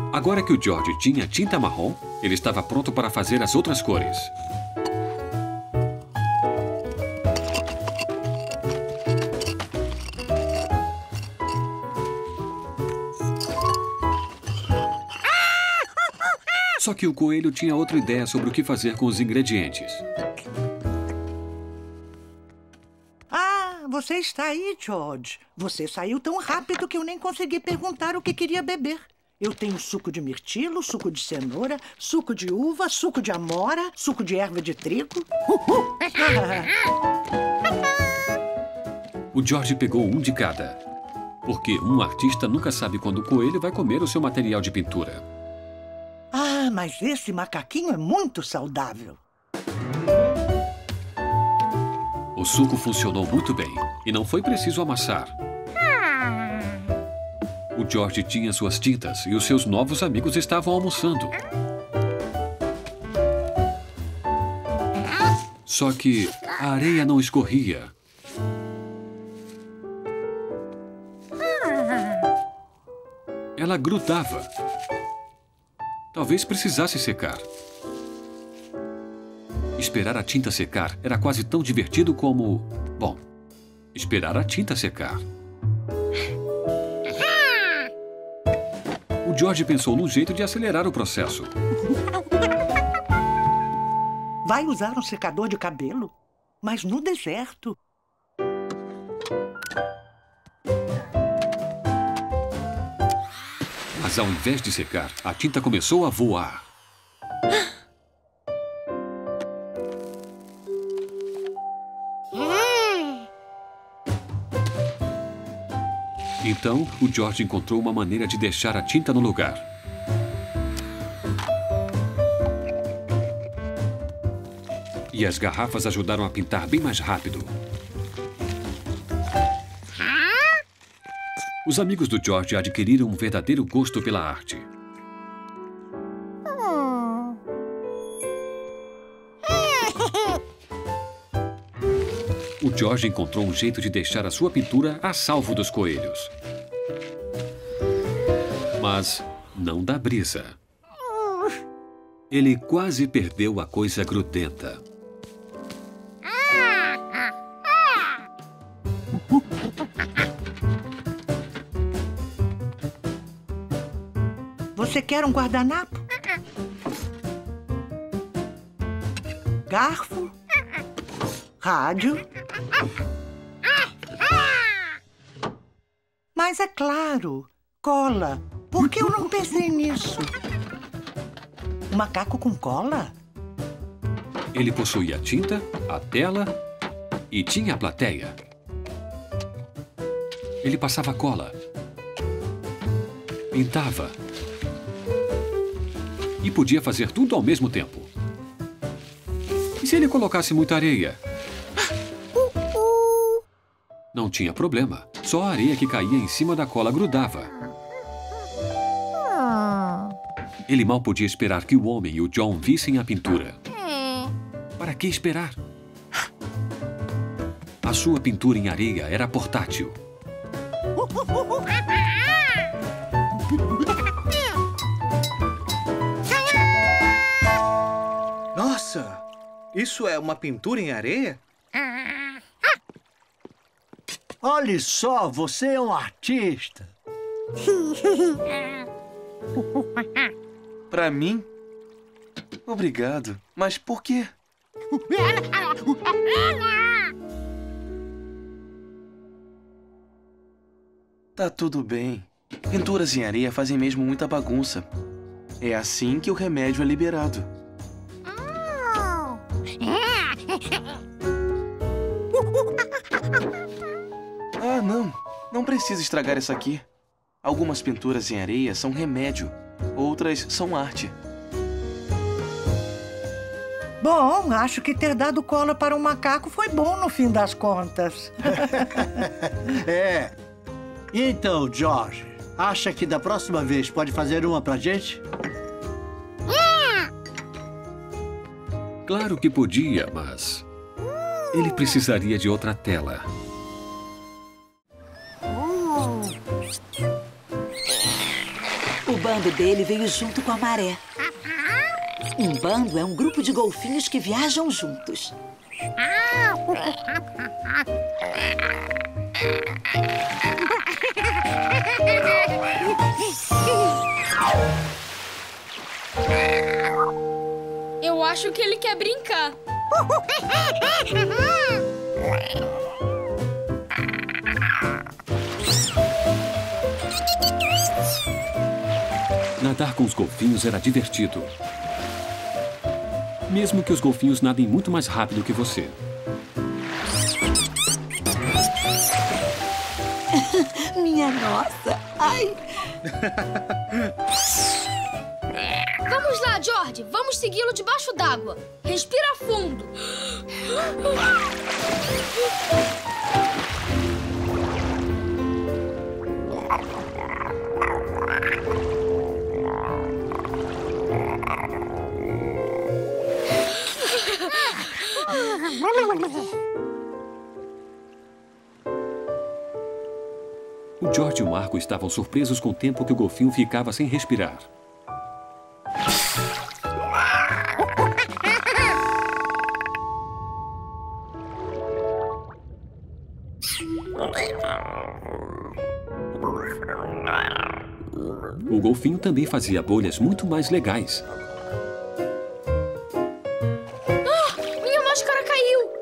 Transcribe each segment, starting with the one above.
Agora que o George tinha tinta marrom, ele estava pronto para fazer as outras cores. Só que o coelho tinha outra ideia sobre o que fazer com os ingredientes. Ah, você está aí, George. Você saiu tão rápido que eu nem consegui perguntar o que queria beber. Eu tenho suco de mirtilo, suco de cenoura, suco de uva, suco de amora, suco de erva de trigo. O George pegou um de cada, porque um artista nunca sabe quando o coelho vai comer o seu material de pintura. Ah, mas esse macaquinho é muito saudável. O suco funcionou muito bem e não foi preciso amassar. O George tinha suas tintas e os seus novos amigos estavam almoçando. Só que a areia não escorria. Ela grudava. Talvez precisasse secar. Esperar a tinta secar era quase tão divertido como... Bom, esperar a tinta secar. O George pensou num jeito de acelerar o processo. Vai usar um secador de cabelo? Mas no deserto. Mas ao invés de secar, a tinta começou a voar. Então, o George encontrou uma maneira de deixar a tinta no lugar. E as garrafas ajudaram a pintar bem mais rápido. Os amigos do George adquiriram um verdadeiro gosto pela arte. O George encontrou um jeito de deixar a sua pintura a salvo dos coelhos. Mas não da brisa. Ele quase perdeu a coisa grudenta. Você quer um guardanapo? Garfo? Rádio? Mas é claro, cola. Por que eu não pensei nisso? Um macaco com cola? Ele possuía a tinta, a tela e tinha a plateia. Ele passava cola, pintava e podia fazer tudo ao mesmo tempo. E se ele colocasse muita areia? Não tinha problema. Só a areia que caía em cima da cola grudava. Ele mal podia esperar que o homem e o John vissem a pintura. Para que esperar? A sua pintura em areia era portátil. Nossa! Isso é uma pintura em areia? Olhe só, você é um artista. Pra mim? Obrigado. Mas por quê? Tá tudo bem. Pinturas em areia fazem mesmo muita bagunça. É assim que o remédio é liberado. Ah, não. Não precisa estragar isso aqui. Algumas pinturas em areia são remédio. Outras são arte. Bom, acho que ter dado cola para um macaco foi bom no fim das contas. É. Então, George, acha que da próxima vez pode fazer uma pra gente? Claro que podia, mas... ele precisaria de outra tela. O bando dele veio junto com a maré. Um bando é um grupo de golfinhos que viajam juntos. Eu acho que ele quer brincar. Nadar com os golfinhos era divertido. Mesmo que os golfinhos nadem muito mais rápido que você. Minha nossa! Ai! Vamos lá, George. Vamos segui-lo debaixo d'água. Respira fundo. O George e o Marco estavam surpresos com o tempo que o golfinho ficava sem respirar. O golfinho também fazia bolhas muito mais legais. Minha máscara caiu.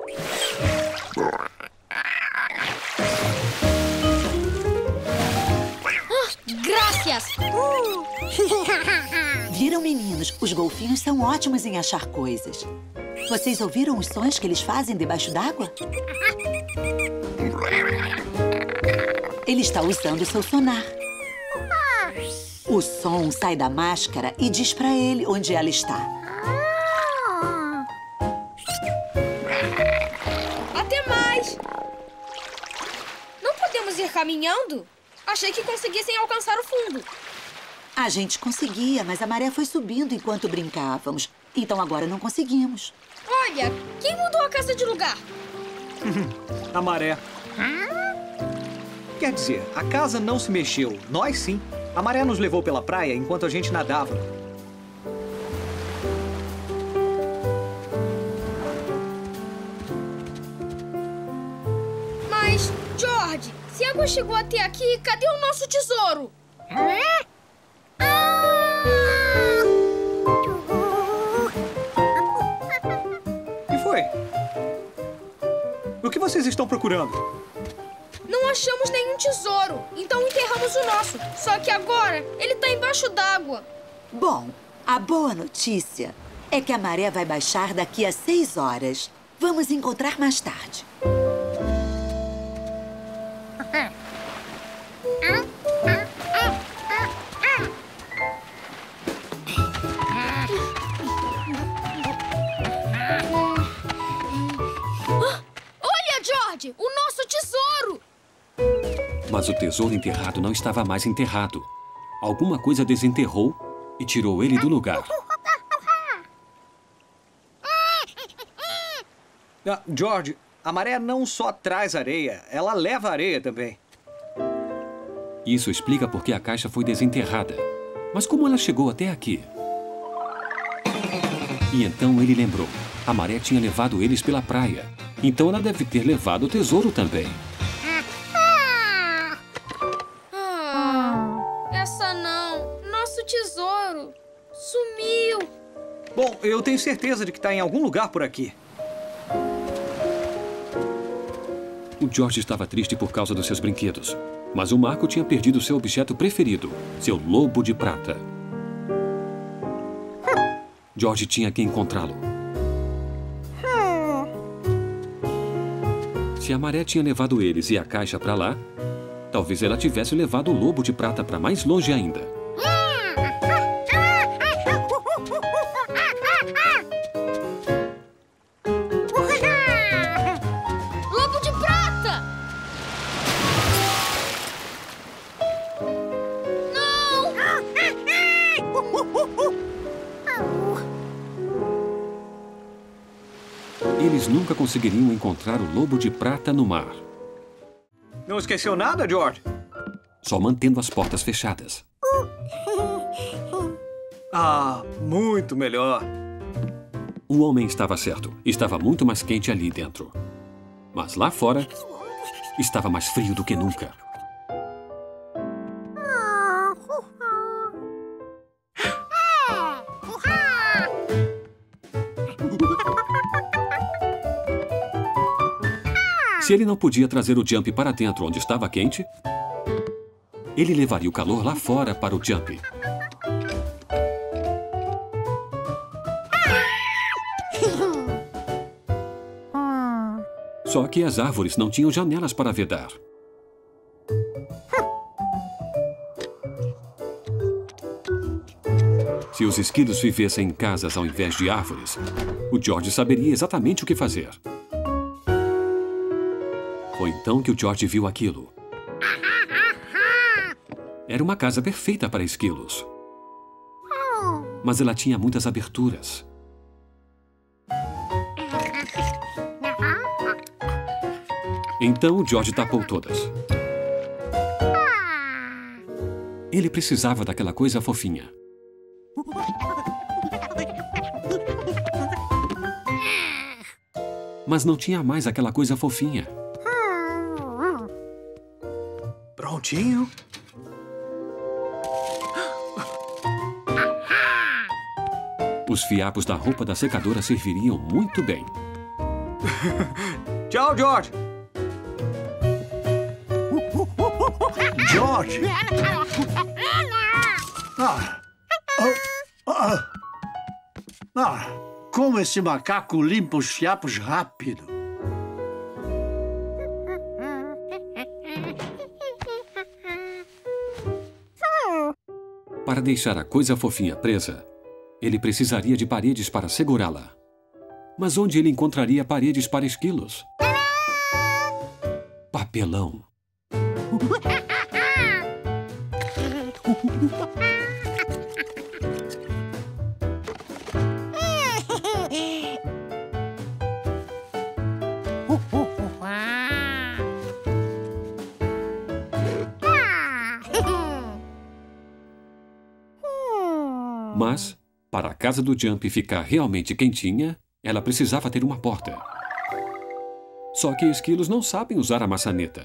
Graças. Viram, meninos? Os golfinhos são ótimos em achar coisas. Vocês ouviram os sons que eles fazem debaixo d'água? Ele está usando seu sonar. O som sai da máscara e diz para ele onde ela está. Até mais. Não podemos ir caminhando? Achei que conseguissem alcançar o fundo. A gente conseguia, mas a maré foi subindo enquanto brincávamos. Então agora não conseguimos. Olha, quem mudou a casa de lugar? A maré. Quer dizer, a casa não se mexeu. Nós sim. A maré nos levou pela praia enquanto a gente nadava. Mas, George, se a água chegou até aqui, cadê o nosso tesouro? E foi? O que vocês estão procurando? Não achamos nenhum tesouro, então enterramos o nosso. Só que agora ele tá embaixo d'água. Bom, a boa notícia é que a maré vai baixar daqui a 6 horas. Vamos encontrar mais tarde. Olha, George, o nosso tesouro! Mas o tesouro enterrado não estava mais enterrado. Alguma coisa desenterrou e tirou ele do lugar. George, a maré não só traz areia, ela leva areia também. Isso explica por que a caixa foi desenterrada. Mas como ela chegou até aqui? E então ele lembrou. A maré tinha levado eles pela praia. Então ela deve ter levado o tesouro também. Essa não. Nosso tesouro sumiu. Bom, eu tenho certeza de que está em algum lugar por aqui. O George estava triste por causa dos seus brinquedos. Mas o Marco tinha perdido seu objeto preferido, seu lobo de prata. George tinha que encontrá-lo. Se a maré tinha levado eles e a caixa para lá, talvez ela tivesse levado o lobo de prata para mais longe ainda. Lobo de prata! Não! Eles nunca conseguiriam encontrar o lobo de prata no mar. Não esqueceu nada, George? Só mantendo as portas fechadas. Ah, muito melhor. O homem estava certo. Estava muito mais quente ali dentro. Mas lá fora, estava mais frio do que nunca. Se ele não podia trazer o Jump para dentro onde estava quente, ele levaria o calor lá fora para o Jump. Só que as árvores não tinham janelas para vedar. Se os esquilos vivessem em casas ao invés de árvores, o George saberia exatamente o que fazer. Foi então que o George viu aquilo. Era uma casa perfeita para esquilos. Mas ela tinha muitas aberturas. Então o George tapou todas. Ele precisava daquela coisa fofinha. Mas não tinha mais aquela coisa fofinha. Prontinho. Os fiapos da roupa da secadora serviriam muito bem. Tchau, George. George! Como esse macaco limpa os fiapos rápido. Para deixar a coisa fofinha presa, ele precisaria de paredes para segurá-la. Mas onde ele encontraria paredes para esquilos? Papelão. Mas, para a casa do Jump ficar realmente quentinha, ela precisava ter uma porta. Só que esquilos não sabem usar a maçaneta.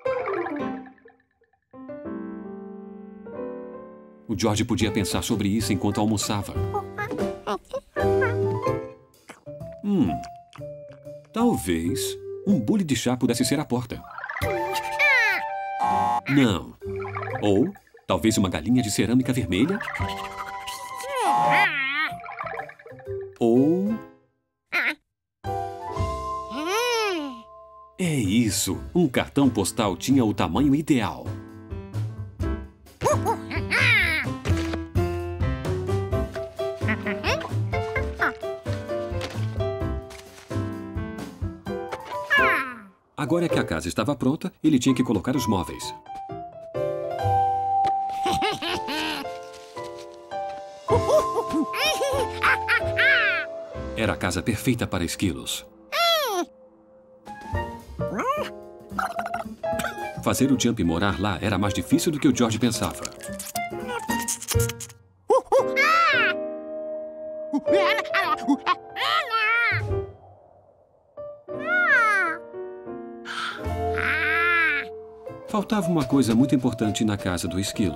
O George podia pensar sobre isso enquanto almoçava. Talvez um bule de chá pudesse ser a porta. Não. Ou talvez uma galinha de cerâmica vermelha. Ou... É isso! Um cartão postal tinha o tamanho ideal. Agora que a casa estava pronta, ele tinha que colocar os móveis. Era a casa perfeita para esquilos. Fazer o Jump morar lá era mais difícil do que o George pensava. Faltava uma coisa muito importante na casa do esquilo.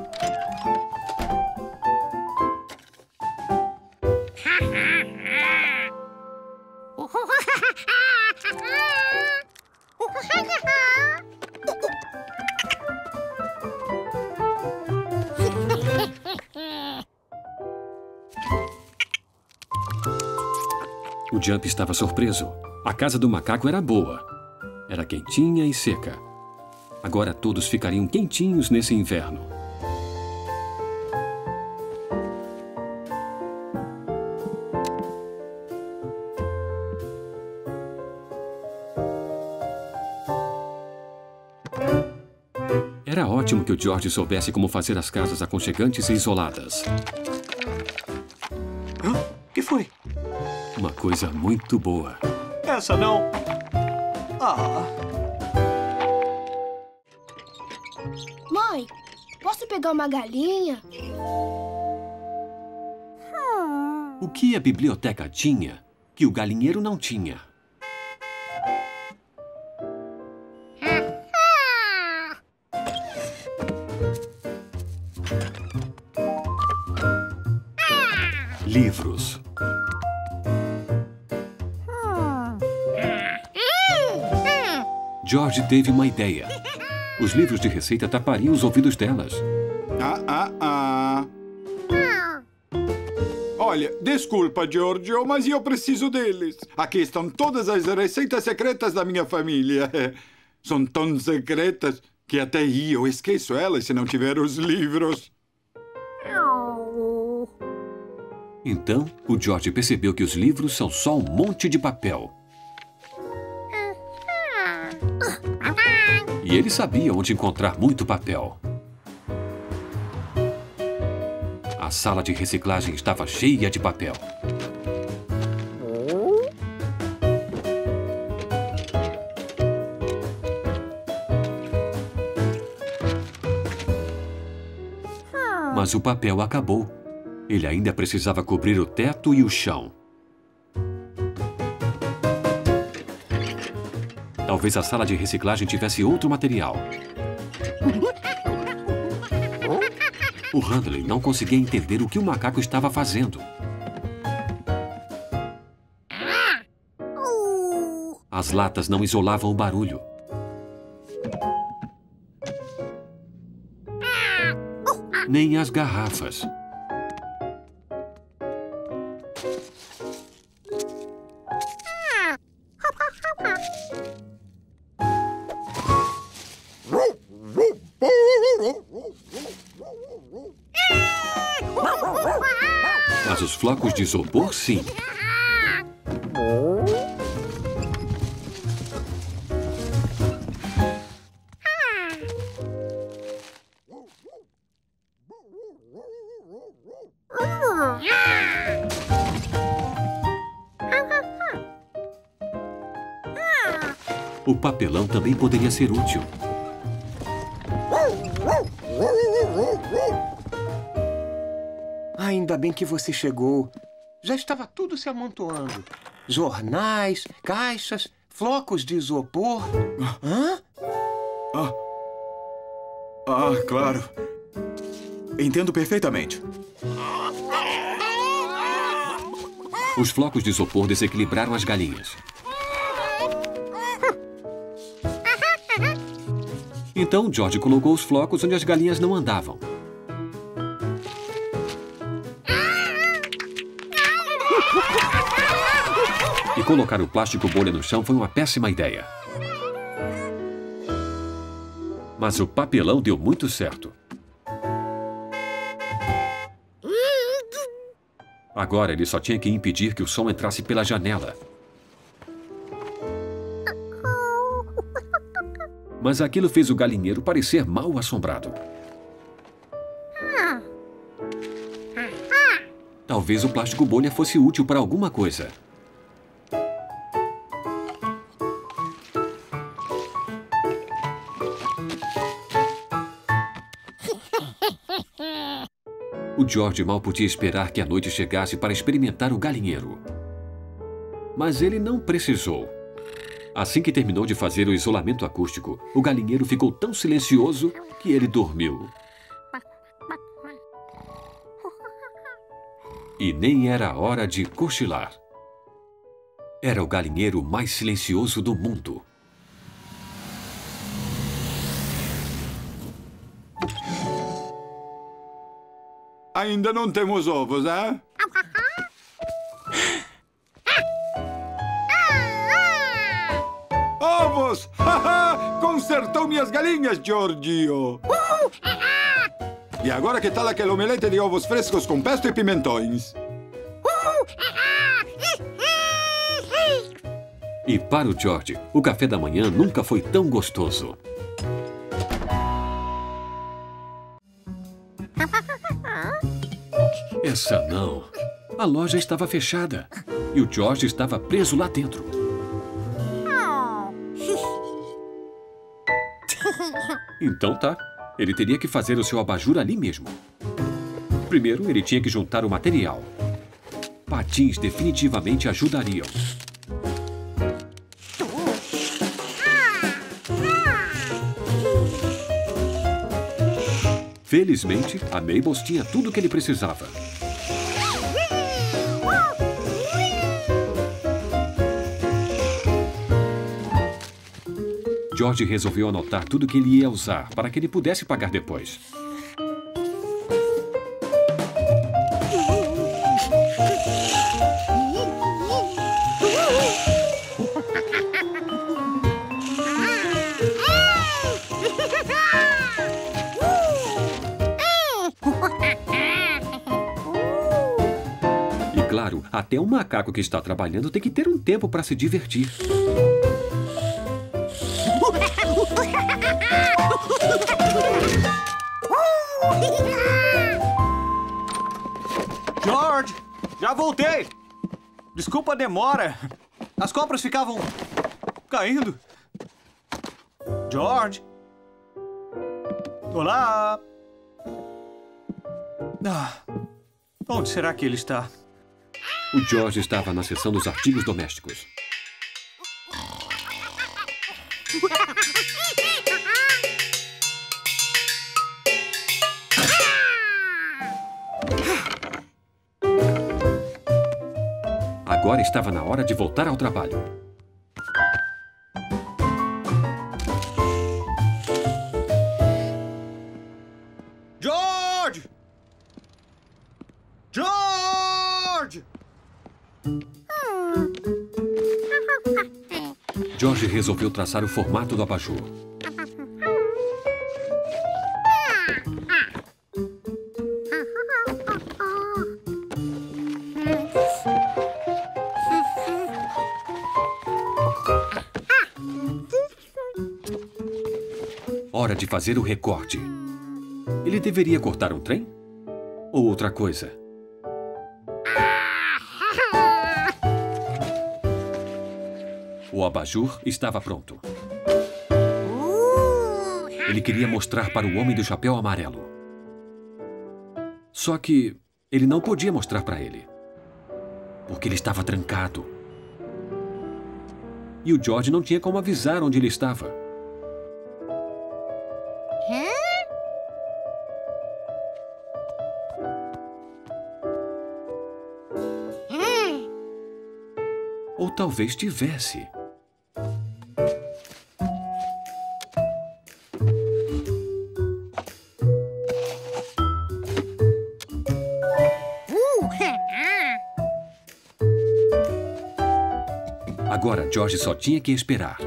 O Jump estava surpreso. A casa do macaco era boa. Era quentinha e seca. Agora todos ficariam quentinhos nesse inverno. Era ótimo que o George soubesse como fazer as casas aconchegantes e isoladas. O que foi? Uma coisa muito boa. Essa não. Mãe, posso pegar uma galinha? O que a biblioteca tinha que o galinheiro não tinha? Livros. George teve uma ideia. Os livros de receita tapariam os ouvidos delas. Olha, desculpa, Giorgio, mas eu preciso deles. Aqui estão todas as receitas secretas da minha família. São tão secretas que até eu esqueço elas se não tiver os livros. Então, o George percebeu que os livros são só um monte de papel. E ele sabia onde encontrar muito papel. A sala de reciclagem estava cheia de papel. Mas o papel acabou. Ele ainda precisava cobrir o teto e o chão. Talvez a sala de reciclagem tivesse outro material. O Handley não conseguia entender o que o macaco estava fazendo. As latas não isolavam o barulho. Nem as garrafas. Mas os flocos de isopor, sim. O papelão também poderia ser útil. Ainda bem que você chegou. Já estava tudo se amontoando. Jornais, caixas, flocos de isopor. Hã? Claro. Entendo perfeitamente. Os flocos de isopor desequilibraram as galinhas. Então, George colocou os flocos onde as galinhas não andavam. E colocar o plástico bolha no chão foi uma péssima ideia. Mas o papelão deu muito certo. Agora ele só tinha que impedir que o som entrasse pela janela. Mas aquilo fez o galinheiro parecer mal assombrado. Talvez o plástico bolha fosse útil para alguma coisa. O George mal podia esperar que a noite chegasse para experimentar o galinheiro. Mas ele não precisou. Assim que terminou de fazer o isolamento acústico, o galinheiro ficou tão silencioso que ele dormiu. E nem era hora de cochilar. Era o galinheiro mais silencioso do mundo. Ainda não temos ovos, hein? Ovos! Consertou minhas galinhas, Giorgio! E agora que tal aquele omelete de ovos frescos com pesto e pimentões? E para o George, o café da manhã nunca foi tão gostoso. Essa não. A loja estava fechada. E o George estava preso lá dentro. Então tá. Ele teria que fazer o seu abajur ali mesmo. Primeiro, ele tinha que juntar o material. Patins definitivamente ajudariam. Felizmente, a Mabel tinha tudo o que ele precisava. George resolveu anotar tudo o que ele ia usar para que ele pudesse pagar depois. E claro, até um macaco que está trabalhando tem que ter um tempo para se divertir. George, já voltei. Desculpa a demora. As compras ficavam caindo. George. Olá. Onde será que ele está? O George estava na seção dos artigos domésticos. Agora estava na hora de voltar ao trabalho. George! George! George resolveu traçar o formato do abajur. Hora de fazer o recorte. Ele deveria cortar um trem? Ou outra coisa? O abajur estava pronto. Ele queria mostrar para o homem do chapéu amarelo. Só que ele não podia mostrar para ele, porque ele estava trancado. E o George não tinha como avisar onde ele estava. Ou talvez tivesse. Agora, George só tinha que esperar.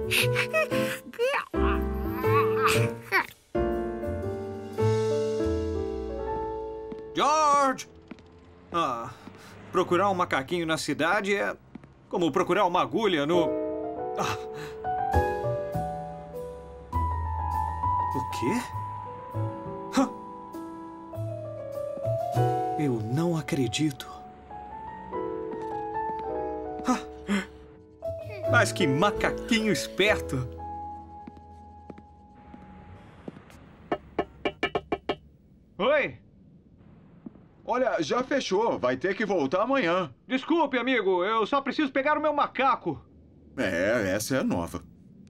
George! Procurar um macaquinho na cidade é como procurar uma agulha no... O quê? Eu não acredito. Mas que macaquinho esperto! Oi! Olha, já fechou. Vai ter que voltar amanhã. Desculpe, amigo. Eu só preciso pegar o meu macaco. É, essa é nova.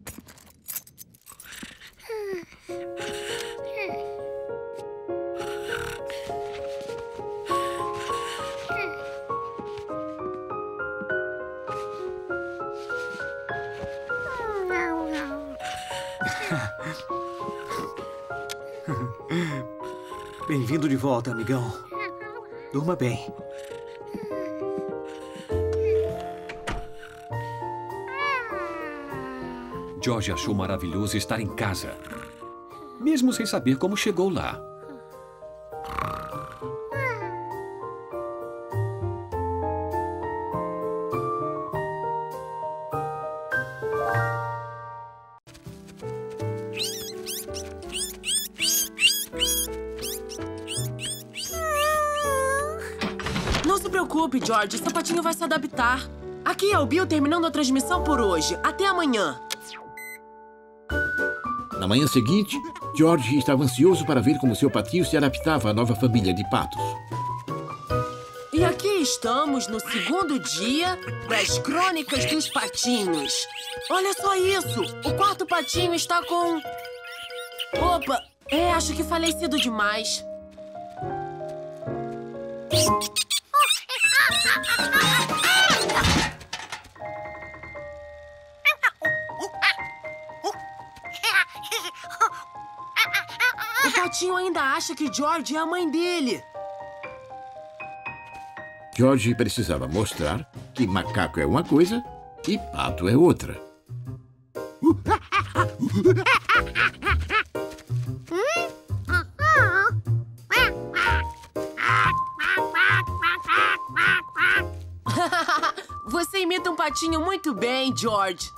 Bem-vindo de volta, amigão. Durma bem. George achou maravilhoso estar em casa, mesmo sem saber como chegou lá. Não se preocupe, George. O sapatinho vai se adaptar. Aqui é o Bill terminando a transmissão por hoje. Até amanhã. Na manhã seguinte, George estava ansioso para ver como seu patinho se adaptava à nova família de patos. E aqui Estamos no segundo dia das Crônicas dos Patinhos. Olha só isso! O quarto patinho está com... Opa! Acho que falei cedo demais. O patinho ainda acha que George é a mãe dele. George precisava mostrar que macaco é uma coisa e pato é outra. Você imita um patinho muito bem, George.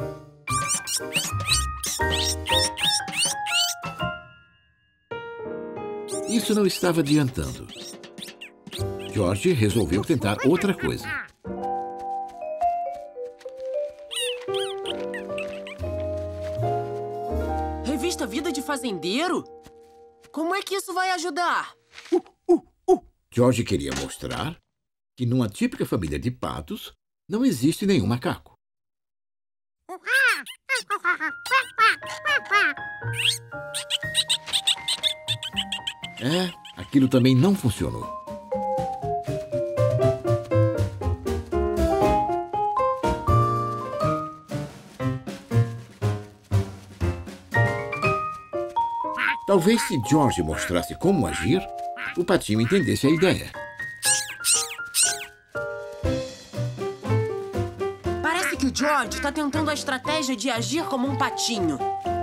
Isso não estava adiantando. George resolveu tentar outra coisa. Revista Vida de Fazendeiro? Como é que isso vai ajudar? George queria mostrar que numa típica família de patos não existe nenhum macaco. Aquilo também não funcionou. Talvez se George mostrasse como agir, o patinho entendesse a ideia. Parece que o George está tentando a estratégia de agir como um patinho.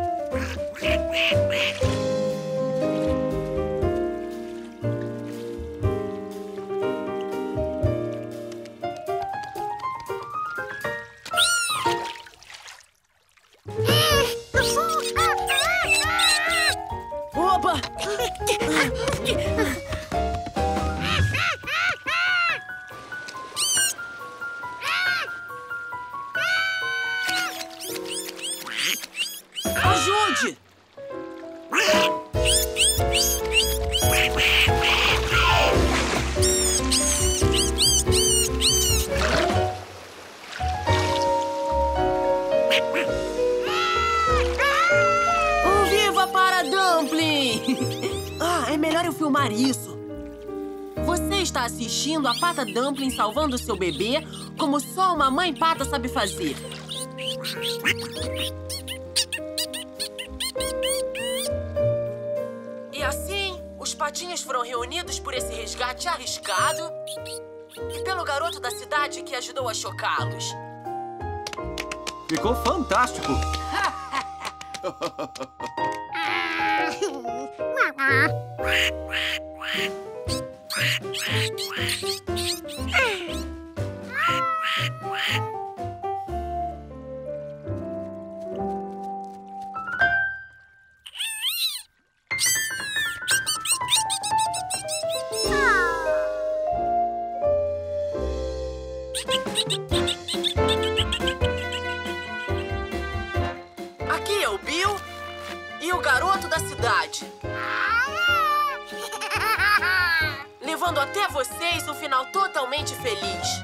Opa! Ajude! Viva para Dumpling! É melhor eu filmar isso. Você está assistindo a Pata Dumpling salvando seu bebê como só uma mãe pata sabe fazer. E assim, os patinhos foram reunidos por esse resgate arriscado e pelo garoto da cidade que ajudou a chocá-los. Ficou fantástico! Aqui é o Bill e o garoto da cidade. Levando até vocês um final totalmente feliz.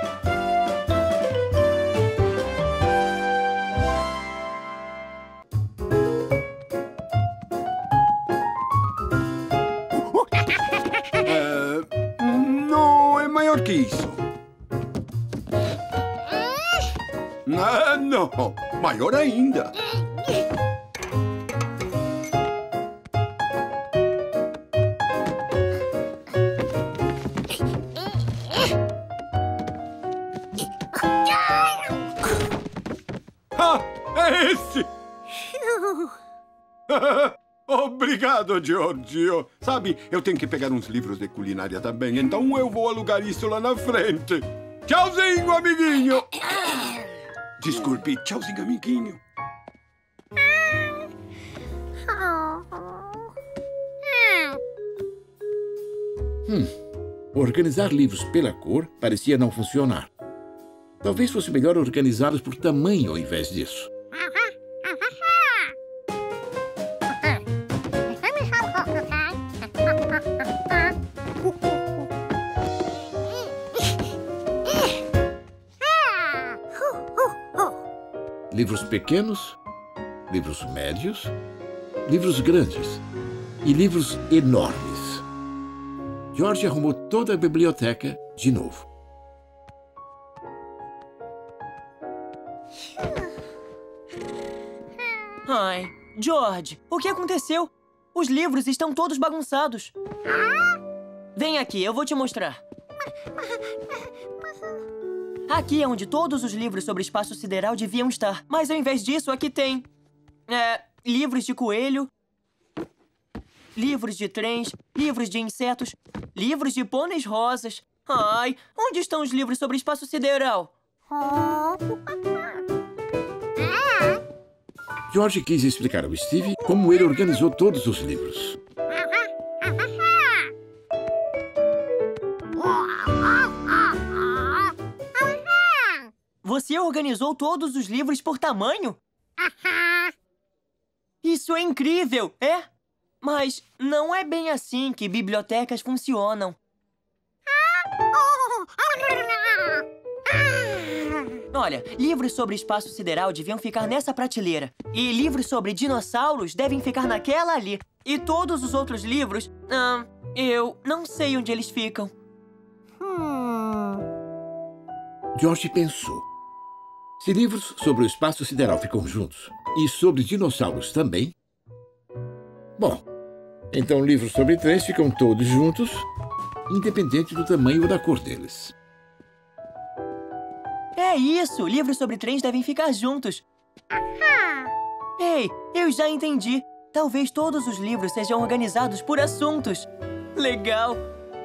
Não é maior que isso. Não, maior ainda. É esse! Obrigado, Giorgio. Sabe, eu tenho que pegar uns livros de culinária também, então eu vou alugar isso lá na frente. Tchauzinho, amiguinho! Desculpe, tchauzinho, amiguinho. Organizar livros pela cor parecia não funcionar. Talvez fosse melhor organizá-los por tamanho ao invés disso. livros pequenos, livros médios, livros grandes e livros enormes. George arrumou toda a biblioteca de novo. Ai, George, o que aconteceu? Os livros estão todos bagunçados. Vem aqui, eu vou te mostrar. Aqui é onde todos os livros sobre espaço sideral deviam estar. Mas ao invés disso, aqui tem... livros de coelho, livros de trens, livros de insetos, livros de pôneis rosas. Ai, onde estão os livros sobre espaço sideral? George quis explicar ao Steve como ele organizou todos os livros. Você organizou todos os livros por tamanho? Isso é incrível, é? Mas não é bem assim que bibliotecas funcionam. Olha, livros sobre espaço sideral deviam ficar nessa prateleira. E livros sobre dinossauros devem ficar naquela ali. E todos os outros livros, eu não sei onde eles ficam. George pensou. Se livros sobre o espaço sideral ficam juntos e sobre dinossauros também... Bom, então livros sobre trens ficam todos juntos, independente do tamanho ou da cor deles. É isso! Livros sobre trens devem ficar juntos. Ei, eu já entendi. Talvez todos os livros sejam organizados por assuntos. Legal!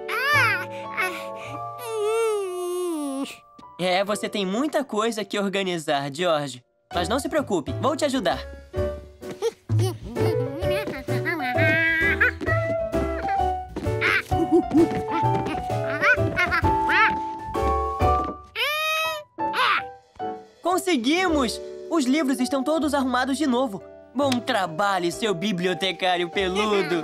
Você tem muita coisa que organizar, George. Mas não se preocupe, vou te ajudar. Conseguimos! Os livros estão todos arrumados de novo. Bom trabalho, seu bibliotecário peludo.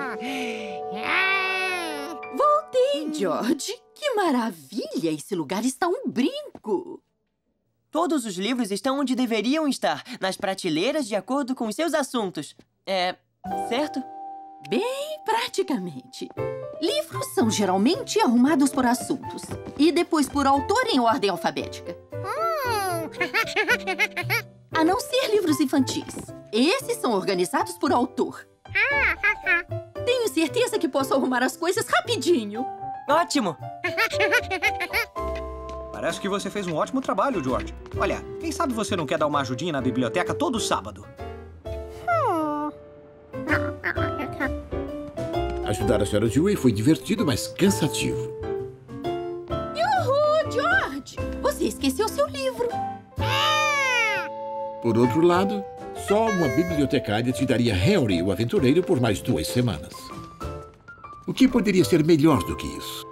Voltei, George. Que maravilha! Esse lugar está um brinco. Todos os livros estão onde deveriam estar, nas prateleiras de acordo com os seus assuntos. Certo? Bem praticamente. Livros são geralmente arrumados por assuntos e depois por autor em ordem alfabética. A não ser livros infantis. Esses são organizados por autor. Tenho certeza que posso arrumar as coisas rapidinho. Ótimo! Parece que você fez um ótimo trabalho, George. Olha, quem sabe você não quer dar uma ajudinha na biblioteca todo sábado? Ajudar a Sra. Dewey foi divertido, mas cansativo. Uhul, George! Você esqueceu seu livro. Por outro lado, só uma bibliotecária te daria Henry, o Aventureiro, por mais 2 semanas. O que poderia ser melhor do que isso?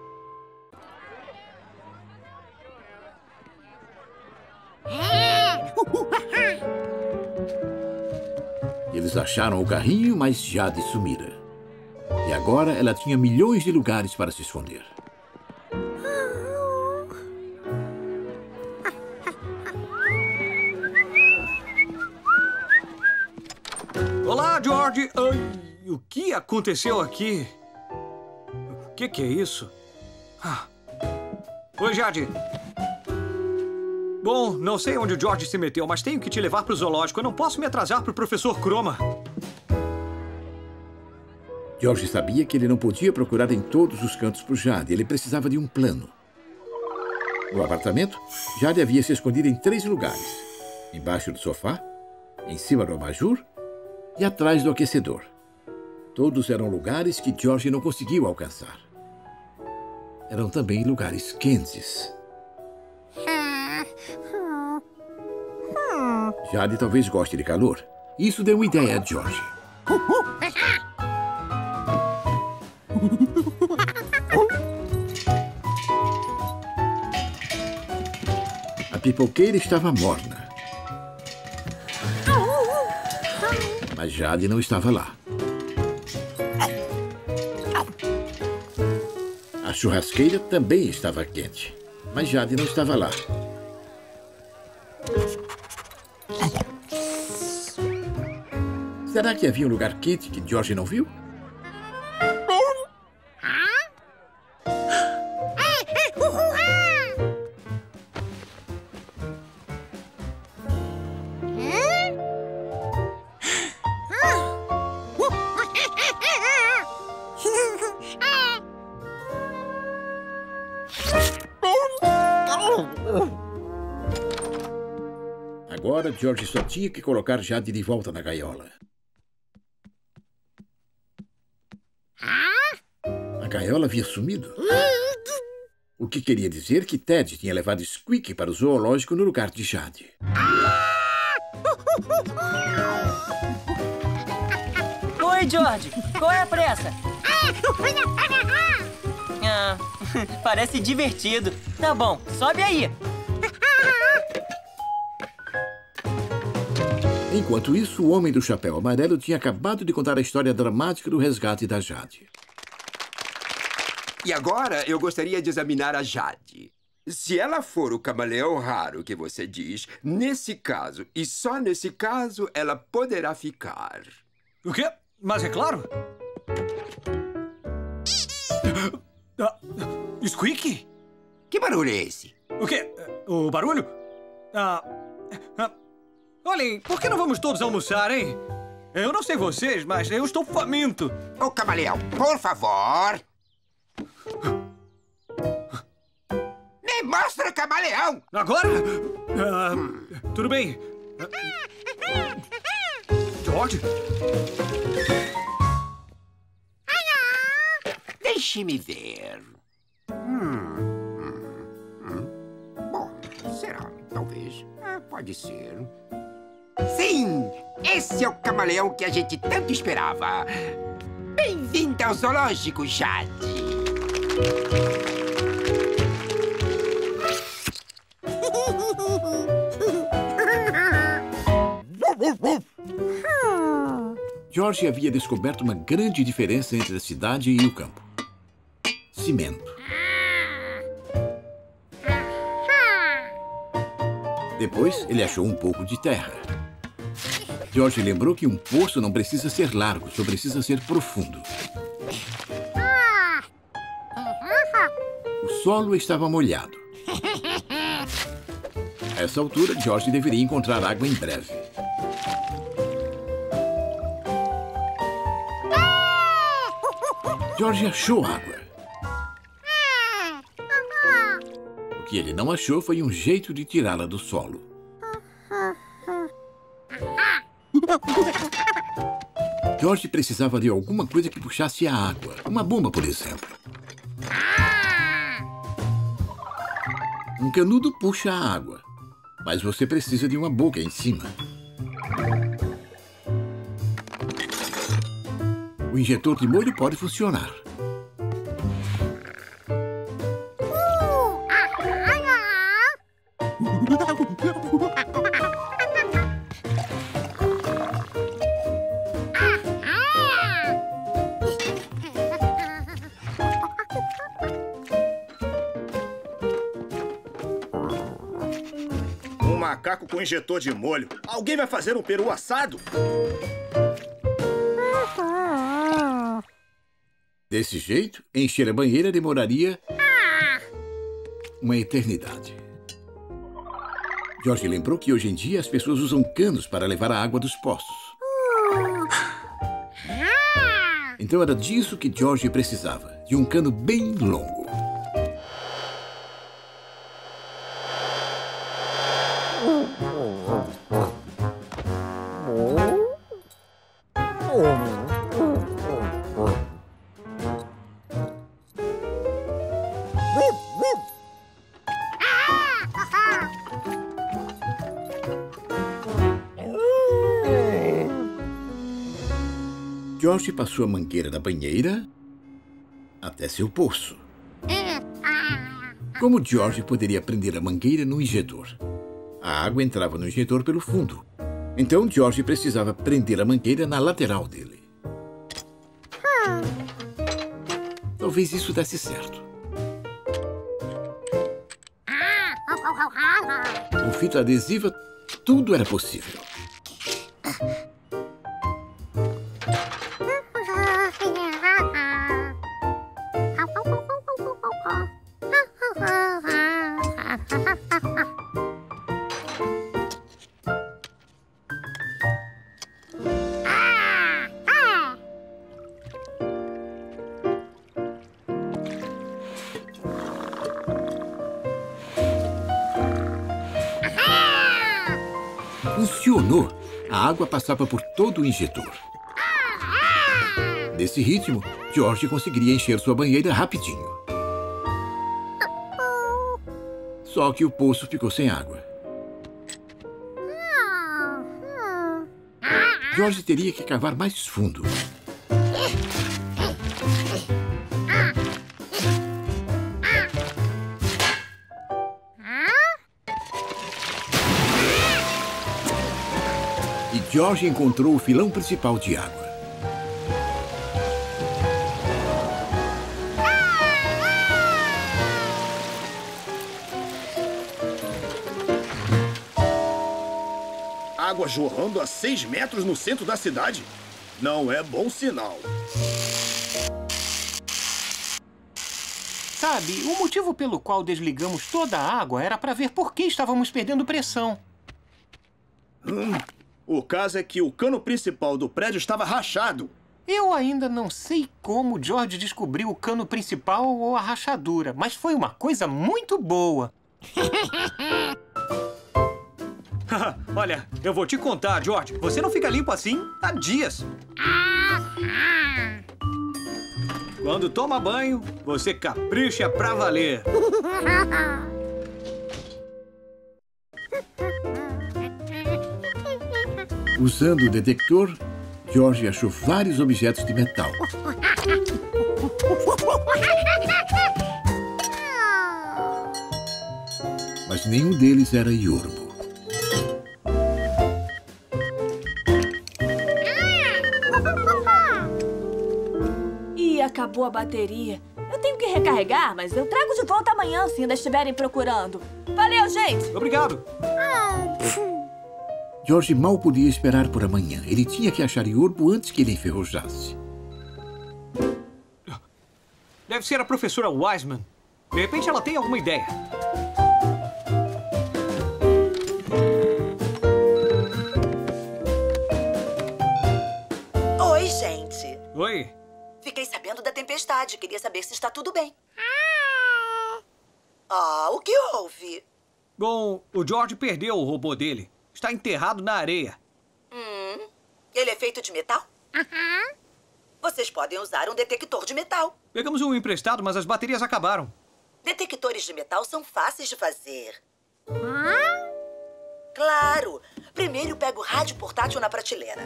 Eles acharam o carrinho, mas Jade sumira. E agora ela tinha milhões de lugares para se esconder. Olá, George! Ai, o que aconteceu aqui? O que é isso? Oi, Jade. Bom, não sei onde o George se meteu, mas tenho que te levar para o zoológico. Eu não posso me atrasar para o professor Croma. George sabia que ele não podia procurar em todos os cantos por Jade. Ele precisava de um plano. No apartamento, Jade havia se escondido em 3 lugares. Embaixo do sofá, em cima do abajur e atrás do aquecedor. Todos eram lugares que George não conseguiu alcançar. Eram também lugares quentes. Jade talvez goste de calor. Isso deu uma ideia a George. A pipoqueira estava morna. Mas Jade não estava lá. A churrasqueira também estava quente. Mas Jade não estava lá. Será que havia um lugar quente que George não viu? Agora, George só tinha que colocar Jade de volta na gaiola. A gaiola havia sumido. O que queria dizer que Ted tinha levado Squeak para o zoológico no lugar de Jade. Oi, George. Qual é a pressa? Ah, parece divertido. Tá bom, sobe aí. Enquanto isso, o homem do chapéu amarelo tinha acabado de contar a história dramática do resgate da Jade. E agora eu gostaria de examinar a Jade. Se ela for o camaleão raro que você diz, nesse caso, e só nesse caso, ela poderá ficar. O quê? Mas é claro. Squeak? Que barulho é esse? O quê? O barulho? Olhem, por que não vamos todos almoçar, hein? Eu não sei vocês, mas eu estou faminto. Ô, camaleão, por favor. Me mostra o camaleão! Agora? Tudo bem. George? Deixe-me ver. Bom, será? Talvez. Pode ser. Sim! Esse é o camaleão que a gente tanto esperava. Bem-vindo ao zoológico, Jade. George havia descoberto uma grande diferença entre a cidade e o campo. Cimento. Depois, ele achou um pouco de terra. George lembrou que um poço não precisa ser largo, só precisa ser profundo. O solo estava molhado. A essa altura, George deveria encontrar água em breve. George achou água. O que ele não achou foi um jeito de tirá-la do solo. George precisava de alguma coisa que puxasse a água. Uma bomba, por exemplo. Um canudo puxa a água, mas você precisa de uma boca em cima. O injetor de molho pode funcionar. Um macaco com injetor de molho. Alguém vai fazer um peru assado? Desse jeito, encher a banheira demoraria uma eternidade. George lembrou que hoje em dia as pessoas usam canos para levar a água dos poços. Então era disso que George precisava, de um cano bem longo. George passou a mangueira da banheira até seu poço. Como George poderia prender a mangueira no injetor? A água entrava no injetor pelo fundo. Então George precisava prender a mangueira na lateral dele. Talvez isso desse certo. Com fita adesiva, tudo era possível. funcionou. A água passava por todo o injetor. Nesse ritmo, George conseguiria encher sua banheira rapidinho. Só que o poço ficou sem água. George teria que cavar mais fundo. E George encontrou o filão principal de água. Água jorrando a 6 metros no centro da cidade? Não é bom sinal. Sabe, o motivo pelo qual desligamos toda a água era para ver por que estávamos perdendo pressão. O caso é que o cano principal do prédio estava rachado. Eu ainda não sei como George descobriu o cano principal ou a rachadura, mas foi uma coisa muito boa. Olha, eu vou te contar, George. Você não fica limpo assim há dias. Quando toma banho, você capricha pra valer. Usando o detector, George achou vários objetos de metal. Mas nenhum deles era Yorbo. Ih, acabou a bateria. Eu tenho que recarregar, mas eu trago de volta amanhã se ainda estiverem procurando. Valeu, gente! Obrigado! George mal podia esperar por amanhã. Ele tinha que achar Yorbo antes que ele enferrujasse. Deve ser a professora Wiseman. De repente ela tem alguma ideia. Oi, gente. Oi. Fiquei sabendo da tempestade. Queria saber se está tudo bem. O que houve? Bom, o George perdeu o robô dele. Está enterrado na areia. Ele é feito de metal? Vocês podem usar um detector de metal. Pegamos um emprestado, mas as baterias acabaram. Detectores de metal são fáceis de fazer. Claro. Primeiro pego o rádio portátil na prateleira.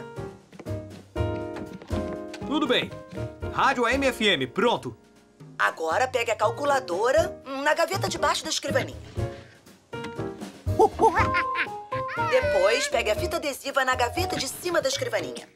Tudo bem. Rádio AM/FM, pronto. Agora pegue a calculadora na gaveta debaixo da escrivaninha. Depois, pegue a fita adesiva na gaveta de cima da escrivaninha.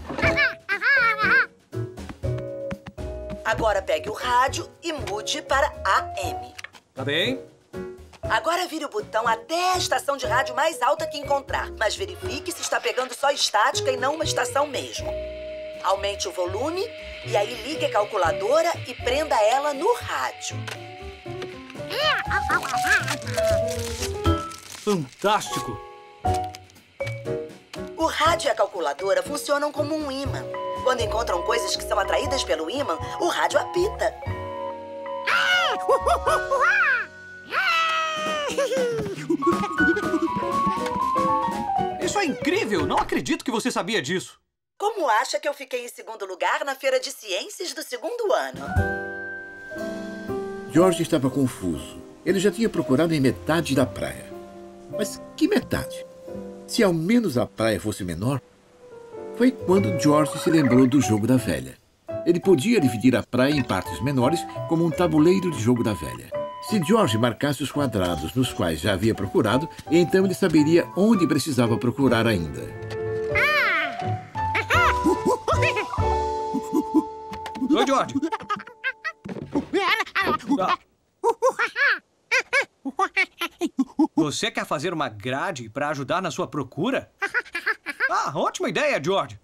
Agora pegue o rádio e mude para AM. Tá bem? Agora vire o botão até a estação de rádio mais alta que encontrar, mas verifique se está pegando só estática e não uma estação mesmo. Aumente o volume e aí ligue a calculadora e prenda ela no rádio. Fantástico! O rádio e a calculadora funcionam como um ímã. Quando encontram coisas que são atraídas pelo ímã, o rádio apita. Isso é incrível! Não acredito que você sabia disso. Como acha que eu fiquei em segundo lugar na Feira de Ciências do segundo ano? George estava confuso. Ele já tinha procurado em metade da praia. Mas que metade? Se ao menos a praia fosse menor. Foi quando George se lembrou do jogo da velha. Ele podia dividir a praia em partes menores como um tabuleiro de jogo da velha. Se George marcasse os quadrados nos quais já havia procurado, então ele saberia onde precisava procurar ainda. Oi, George. Você quer fazer uma grade para ajudar na sua procura? Ótima ideia, George.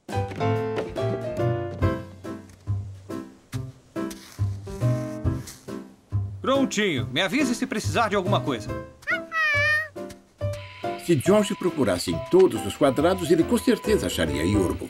Prontinho. Me avise se precisar de alguma coisa. Se George procurasse em todos os quadrados, ele com certeza acharia Yorbo.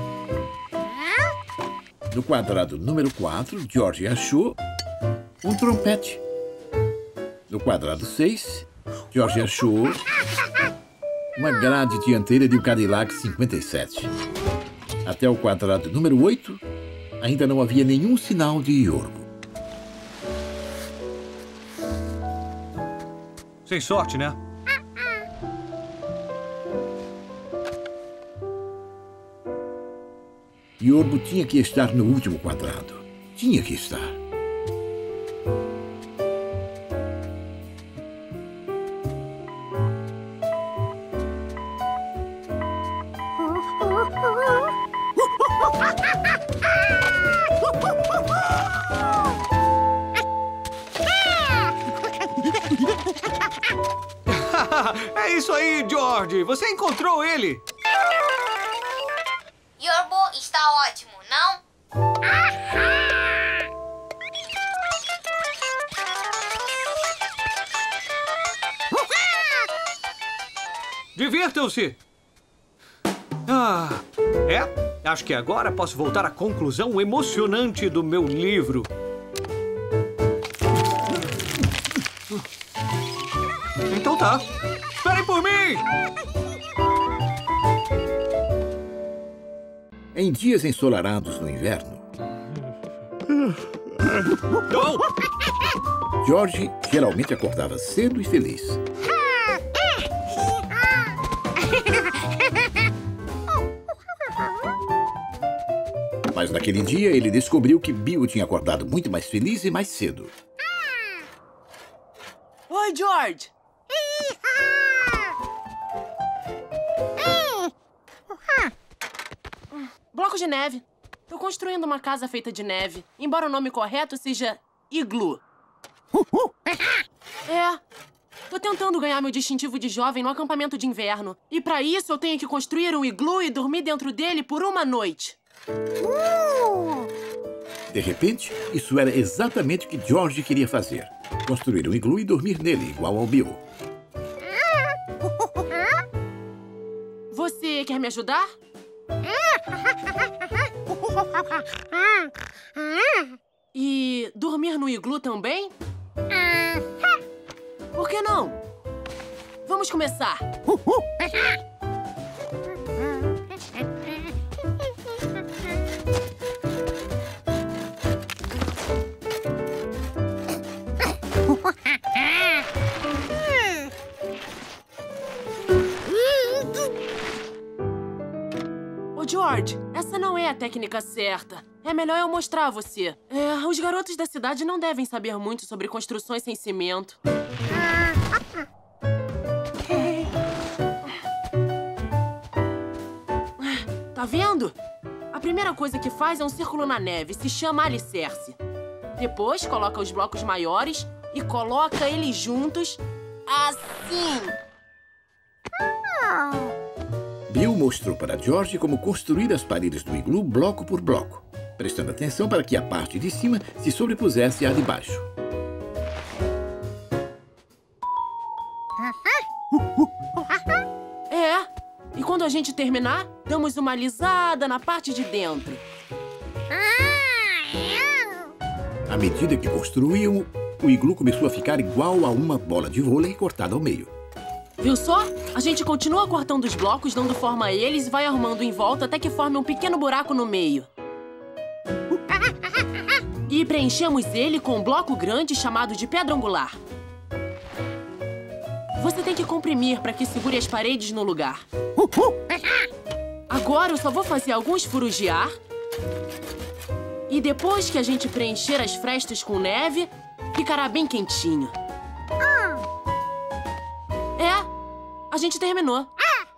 No quadrado número 4, George achou um trompete. No quadrado 6, George achou uma grade dianteira de um Cadillac 57. Até o quadrado número 8, ainda não havia nenhum sinal de Yorgo. Sem sorte, né? Yorgo tinha que estar no último quadrado. Tinha que estar. É isso aí, George! Você encontrou ele! Yorgo está ótimo, não? Divirtam-se! Acho que agora posso voltar à conclusão emocionante do meu livro. Então tá. Esperem por mim! Em dias ensolarados no inverno, George geralmente acordava cedo e feliz. Mas naquele dia ele descobriu que Bill tinha acordado muito mais feliz e mais cedo. Oi, George! Bloco de neve. Tô construindo uma casa feita de neve, embora o nome correto seja iglu. Tô tentando ganhar meu distintivo de jovem no acampamento de inverno. E pra isso eu tenho que construir um iglu e dormir dentro dele por uma noite. De repente, isso era exatamente o que George queria fazer. Construir um iglu e dormir nele, igual ao Bill. Você quer me ajudar? E dormir no iglu também? Por que não? Vamos começar. Ô, George, essa não é a técnica certa. É melhor eu mostrar a você. Os garotos da cidade não devem saber muito sobre construções sem cimento. Tá vendo? A primeira coisa que faz é um círculo na neve, se chama alicerce. Depois, coloca os blocos maiores e coloca eles juntos, assim. Bill mostrou para George como construir as paredes do iglu bloco por bloco, prestando atenção para que a parte de cima se sobrepusesse à de baixo. E quando a gente terminar, damos uma alisada na parte de dentro. À medida que construíam, o iglu começou a ficar igual a uma bola de vôlei cortada ao meio. Viu só? A gente continua cortando os blocos, dando forma a eles e vai arrumando em volta até que forme um pequeno buraco no meio. E preenchemos ele com um bloco grande chamado de pedra angular. Você tem que comprimir para que segure as paredes no lugar. Agora eu só vou fazer alguns furos de ar. E depois que a gente preencher as frestas com neve, ficará bem quentinho. A gente terminou.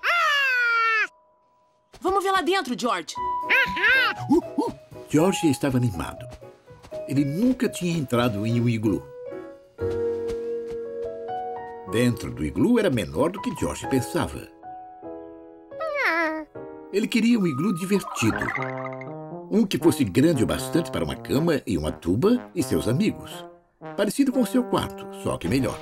Vamos ver lá dentro, George. George estava animado. Ele nunca tinha entrado em um iglu. Dentro do iglu era menor do que George pensava. Ele queria um iglu divertido. Um que fosse grande o bastante para uma cama e uma tuba e seus amigos. Parecido com seu quarto, só que melhor.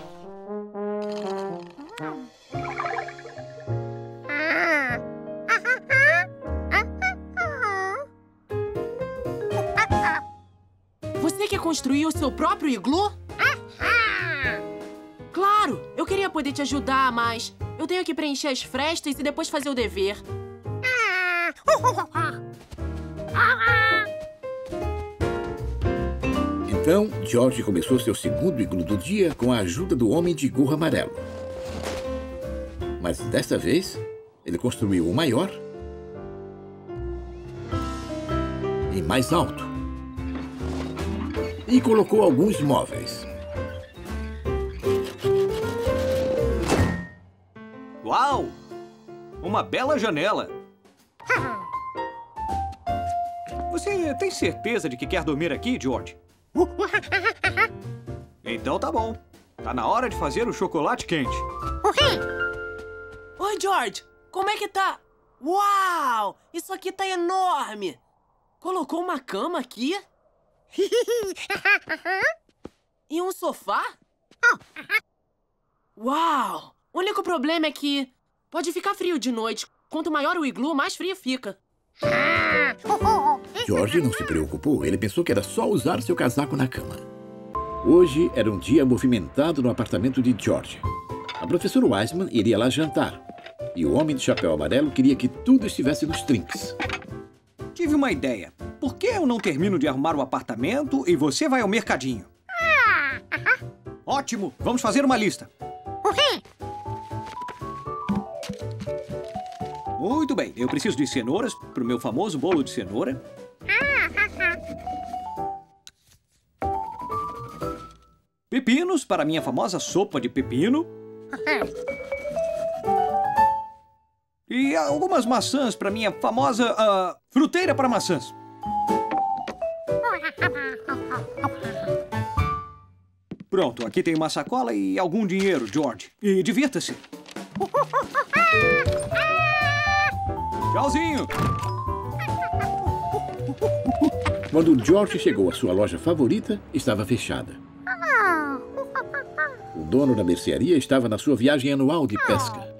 Você quer construir o seu próprio iglu? Claro! Eu queria poder te ajudar, mas eu tenho que preencher as frestas e depois fazer o dever. Então, George começou seu segundo iglu do dia com a ajuda do homem de gorro amarelo. Mas desta vez, ele construiu um maior e mais alto. E colocou alguns móveis. Uau! Uma bela janela. Você tem certeza de que quer dormir aqui, George? Então tá bom. Tá na hora de fazer o chocolate quente. Oi, George! Como é que tá? Uau! Isso aqui tá enorme! Colocou uma cama aqui? E um sofá? Uau! O único problema é que pode ficar frio de noite. Quanto maior o iglu, mais frio fica. George não se preocupou. Ele pensou que era só usar seu casaco na cama. Hoje era um dia movimentado no apartamento de George. A professora Wiseman iria lá jantar. E o homem de chapéu amarelo queria que tudo estivesse nos trinques. Tive uma ideia. Por que eu não termino de arrumar o apartamento e você vai ao mercadinho? Ótimo! Vamos fazer uma lista. Muito bem. Eu preciso de cenouras para o meu famoso bolo de cenoura. Pepinos para a minha famosa sopa de pepino. E algumas maçãs para minha famosa fruteira para maçãs. Pronto, aqui tem uma sacola e algum dinheiro, George. E divirta-se. Tchauzinho! Quando George chegou à sua loja favorita, estava fechada. O dono da mercearia estava na sua viagem anual de pesca.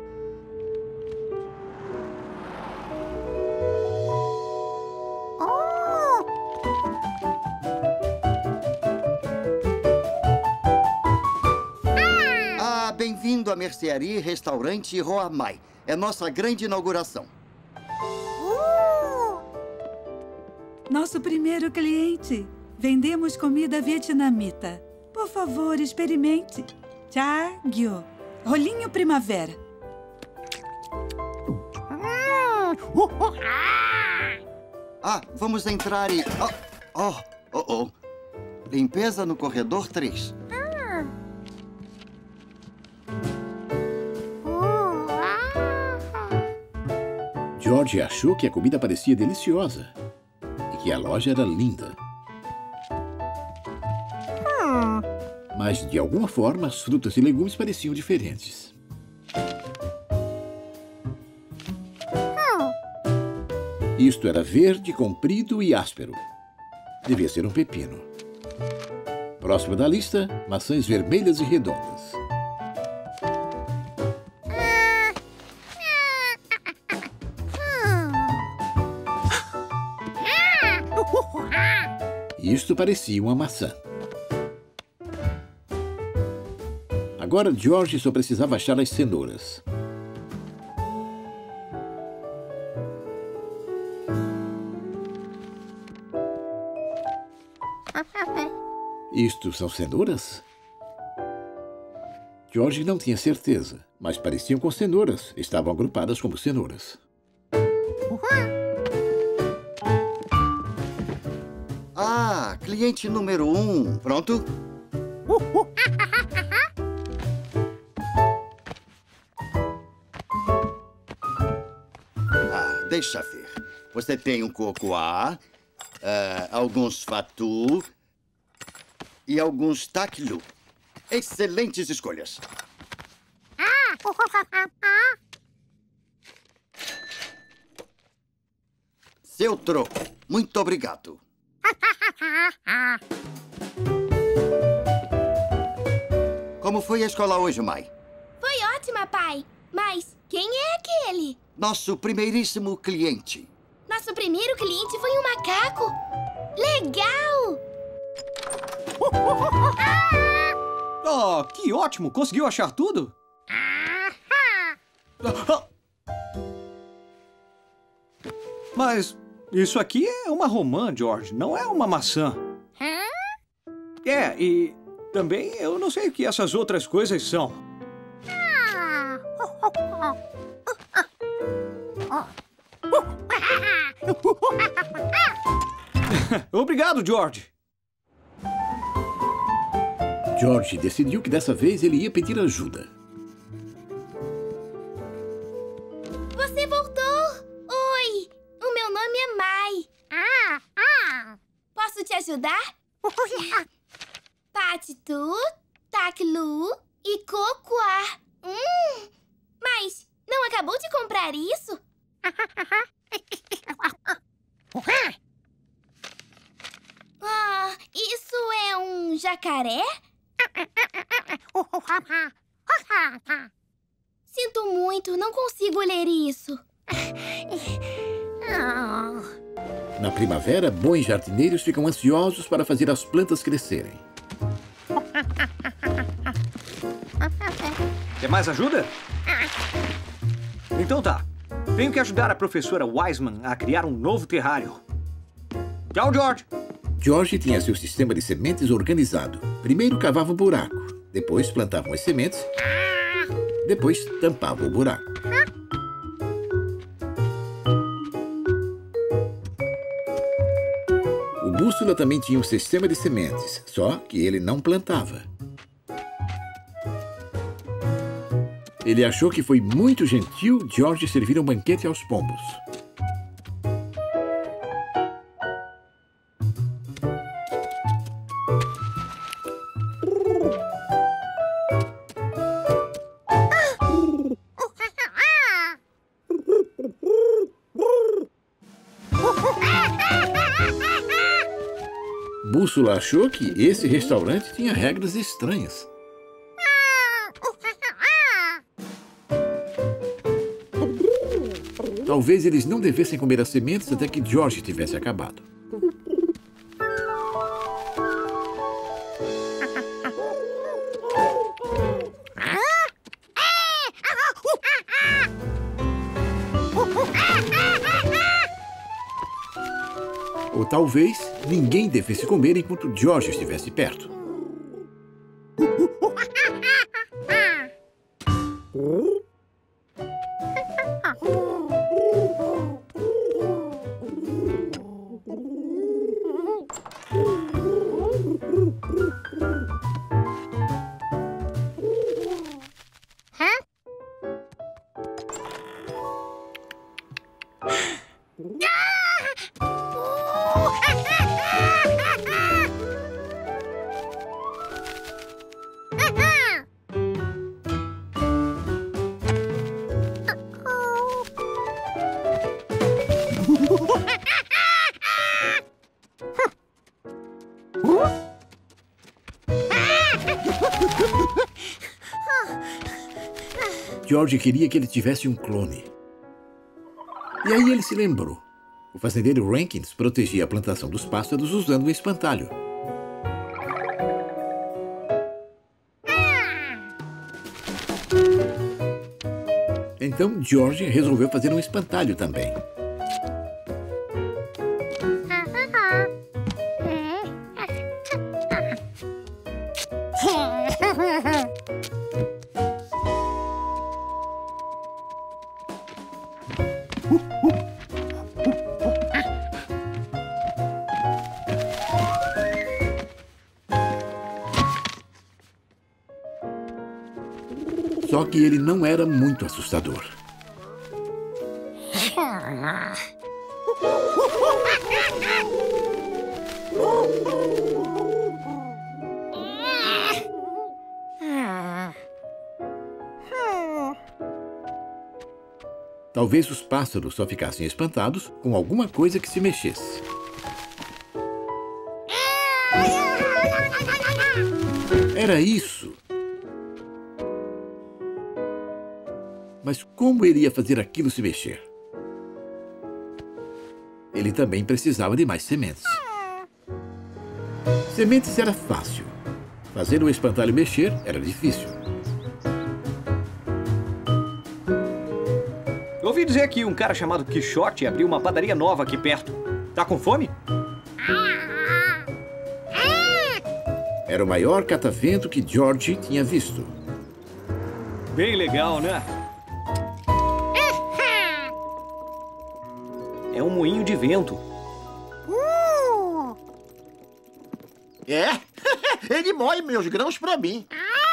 Bem-vindo à mercearia e restaurante Hoa Mai. É nossa grande inauguração. Nosso primeiro cliente. Vendemos comida vietnamita. Por favor, experimente. Char Gyo. Rolinho primavera. Vamos entrar e... Limpeza no corredor 3. George achou que a comida parecia deliciosa e que a loja era linda. Mas, de alguma forma, as frutas e legumes pareciam diferentes. Isto era verde, comprido e áspero. Devia ser um pepino. Próximo da lista, maçãs vermelhas e redondas. Isto parecia uma maçã. Agora George só precisava achar as cenouras. Isto são cenouras? George não tinha certeza, mas pareciam com cenouras. Estavam agrupadas como cenouras. Cliente número 1. Pronto? Deixa ver. Você tem um cocoa, alguns fatu e alguns taklu. Excelentes escolhas. Seu troco. Muito obrigado. Como foi a escola hoje, Mai? Foi ótima, pai. Mas quem é aquele? Nosso primeiríssimo cliente. Nosso primeiro cliente foi um macaco? Legal! Oh, que ótimo! Conseguiu achar tudo? Mas isso aqui é uma romã, George, não é uma maçã. É, e também eu não sei o que essas outras coisas são. Obrigado, George. George decidiu que dessa vez ele ia pedir ajuda. Você voltou! Oi! O meu nome é Mai. Posso te ajudar? Patitu, Taklu e Cocoa. Mas não acabou de comprar isso? Isso é um jacaré? Sinto muito, não consigo ler isso. Na primavera, bons jardineiros ficam ansiosos para fazer as plantas crescerem. Quer mais ajuda? Então tá. Tenho que ajudar a professora Wiseman a criar um novo terrário. Tchau, George. George tinha seu sistema de sementes organizado. Primeiro cavava um buraco, depois plantavam as sementes, depois tampava o buraco. O Bússola também tinha um sistema de sementes, só que ele não plantava. Ele achou que foi muito gentil George servir um banquete aos pombos. Bússola achou que esse restaurante tinha regras estranhas. Talvez eles não devessem comer as sementes até que George tivesse acabado. Ou talvez ninguém devesse comer enquanto George estivesse perto. George queria que ele tivesse um clone. E aí ele se lembrou. O fazendeiro Rankins protegia a plantação dos pássaros usando um espantalho. Então George resolveu fazer um espantalho também. Só que ele não era muito assustador. Talvez os pássaros só ficassem espantados com alguma coisa que se mexesse. Era isso. Mas como ele ia fazer aquilo se mexer? Ele também precisava de mais sementes. Sementes era fácil. Fazer o espantalho mexer era difícil. Eu ouvi dizer que um cara chamado Quixote abriu uma padaria nova aqui perto. Tá com fome? Era o maior catavento que George tinha visto. Bem legal, né? É um moinho de vento. É? Ele moe meus grãos pra mim.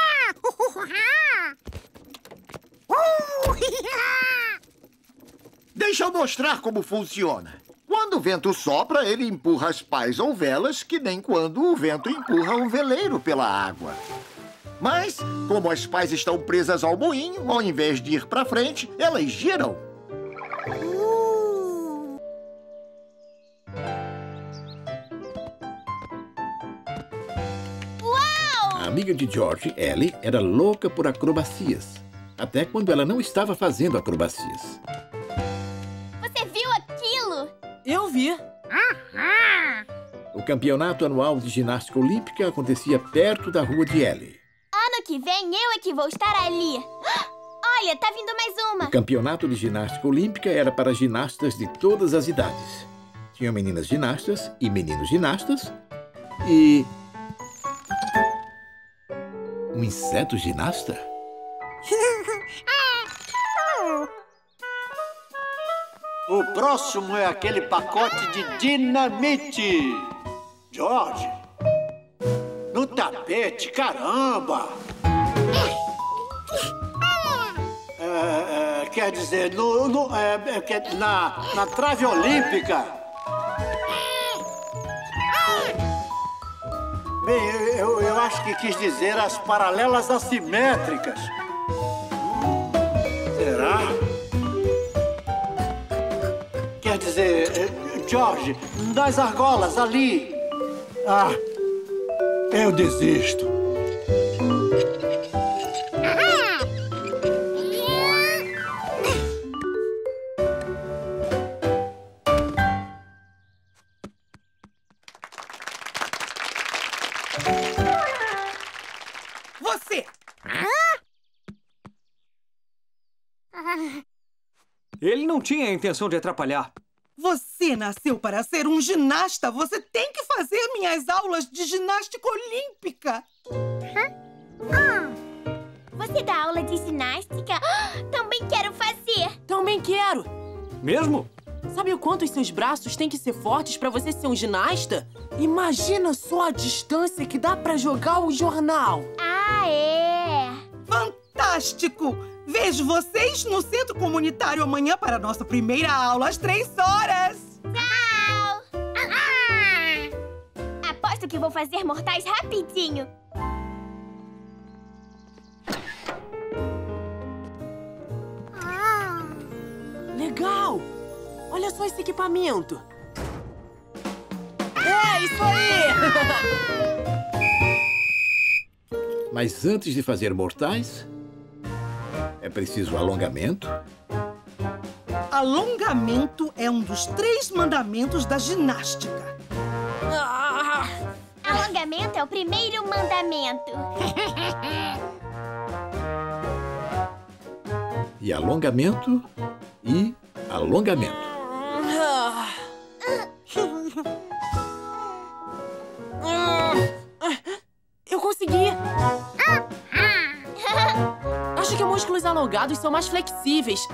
Deixa eu mostrar como funciona. Quando o vento sopra, ele empurra as pás ou velas, que nem quando o vento empurra um veleiro pela água. Mas, como as pás estão presas ao moinho, ao invés de ir pra frente, elas giram. A amiga de George, Ellie, era louca por acrobacias. Até quando ela não estava fazendo acrobacias. Você viu aquilo? Eu vi. O campeonato anual de ginástica olímpica acontecia perto da rua de Ellie. Ano que vem eu é que vou estar ali. Olha, tá vindo mais uma. O campeonato de ginástica olímpica era para ginastas de todas as idades. Tinham meninas ginastas e meninos ginastas e... um inseto ginasta? O próximo é aquele pacote de dinamite. George, no tapete, caramba! Quer dizer, na trave olímpica. Bem, eu acho que quis dizer as paralelas assimétricas. Será? Quer dizer, George, das argolas ali. Ah, eu desisto. Você! Ele não tinha a intenção de atrapalhar. Você nasceu para ser um ginasta. Você tem que fazer minhas aulas de ginástica olímpica. Você dá aula de ginástica? Também quero fazer. Também quero. Mesmo? Sabe o quanto os seus braços têm que ser fortes para você ser um ginasta? Imagina só a distância que dá para jogar o jornal. Ah, é? Fantástico! Vejo vocês no Centro Comunitário amanhã para a nossa primeira aula às 3 horas. Tchau! Aposto que vou fazer mortais rapidinho. Legal! Olha só esse equipamento. É isso aí! Mas antes de fazer mortais, é preciso alongamento. Alongamento é um dos 3 mandamentos da ginástica. Alongamento é o primeiro mandamento. E alongamento e alongamento. Eu consegui! Acho que músculos alongados são mais flexíveis.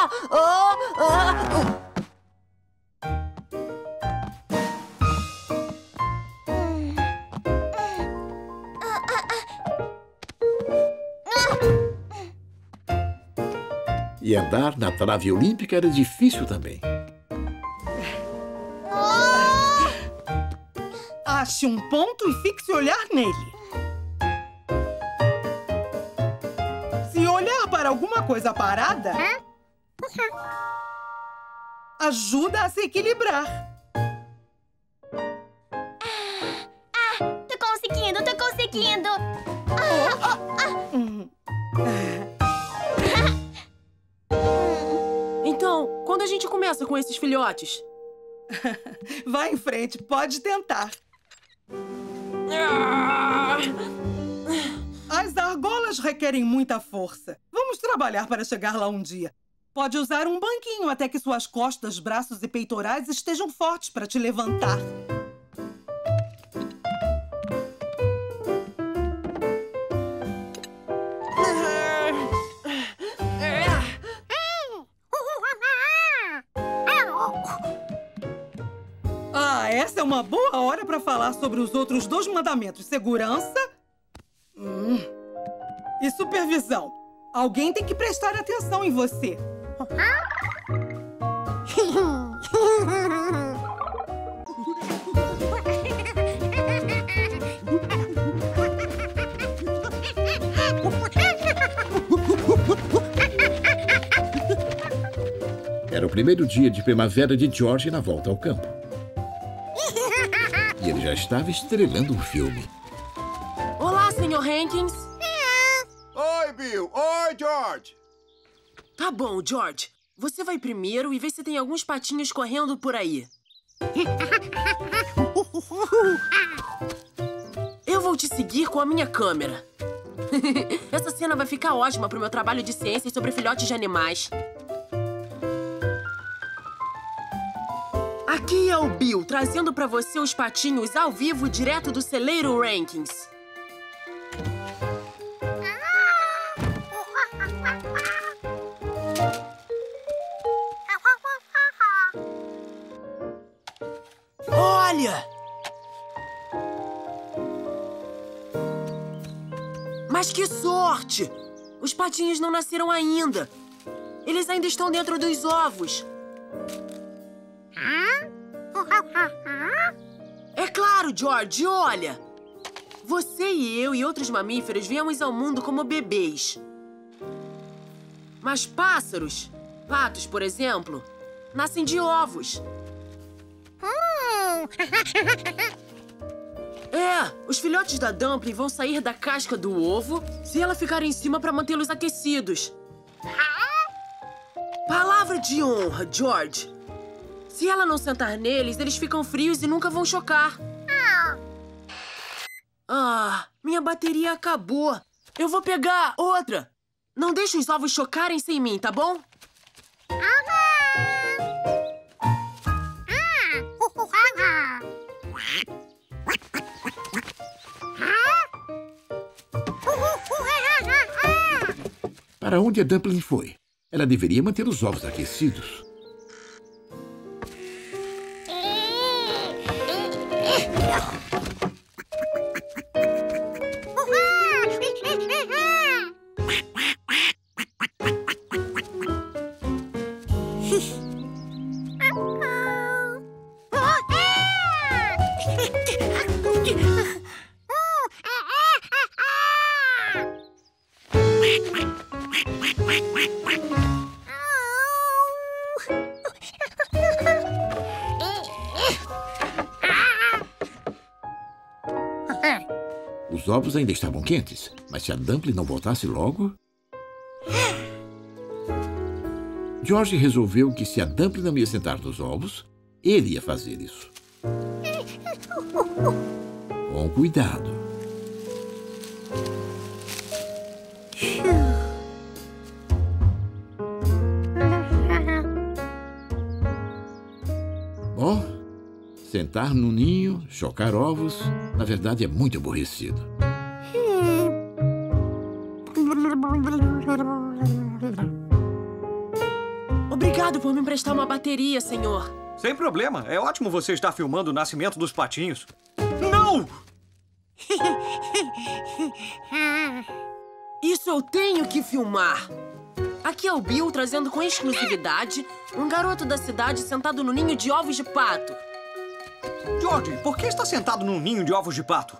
E andar na trave olímpica era difícil também. Ache um ponto e fixe o olhar nele. Se olhar para alguma coisa parada, ajuda a se equilibrar. Tô conseguindo, tô conseguindo. Então, quando a gente começa com esses filhotes? Vai em frente, pode tentar. Elas requerem muita força. Vamos trabalhar para chegar lá um dia. Pode usar um banquinho até que suas costas, braços e peitorais estejam fortes para te levantar. Essa é uma boa hora para falar sobre os outros 2 mandamentos: segurança e supervisão. Alguém tem que prestar atenção em você. Era o primeiro dia de primavera de George na volta ao campo. E ele já estava estrelando um filme. Olá, Sr. Hankins. Oi, Bill. Oi, George. Tá bom, George. Você vai primeiro e vê se tem alguns patinhos correndo por aí. Eu vou te seguir com a minha câmera. Essa cena vai ficar ótima pro meu trabalho de ciências sobre filhotes de animais. Aqui é o Bill, trazendo pra você os patinhos ao vivo, direto do celeiro Rankins. Olha! Mas que sorte! Os patinhos não nasceram ainda. Eles ainda estão dentro dos ovos. É claro, George, olha! Você e eu e outros mamíferos viemos ao mundo como bebês. Mas pássaros, patos, por exemplo, nascem de ovos. Os filhotes da Dumpling vão sair da casca do ovo se ela ficar em cima para mantê-los aquecidos. Palavra de honra, George. Se ela não sentar neles, eles ficam frios e nunca vão chocar. Minha bateria acabou. Eu vou pegar outra. Não deixe os ovos chocarem sem mim, tá bom? Para onde a Dumpling foi? Ela deveria manter os ovos aquecidos. Os ovos ainda estavam quentes, mas se a Dumpling não voltasse logo... George resolveu que se a Dumpling não ia sentar nos ovos, ele ia fazer isso. Com cuidado. Bom, sentar no ninho, chocar ovos, na verdade é muito aborrecido. Obrigado por me emprestar uma bateria, senhor. Sem problema. É ótimo você estar filmando o nascimento dos patinhos. Não! Isso eu tenho que filmar. Aqui é o Bill trazendo com exclusividade um garoto da cidade sentado no ninho de ovos de pato. George, por que está sentado num ninho de ovos de pato?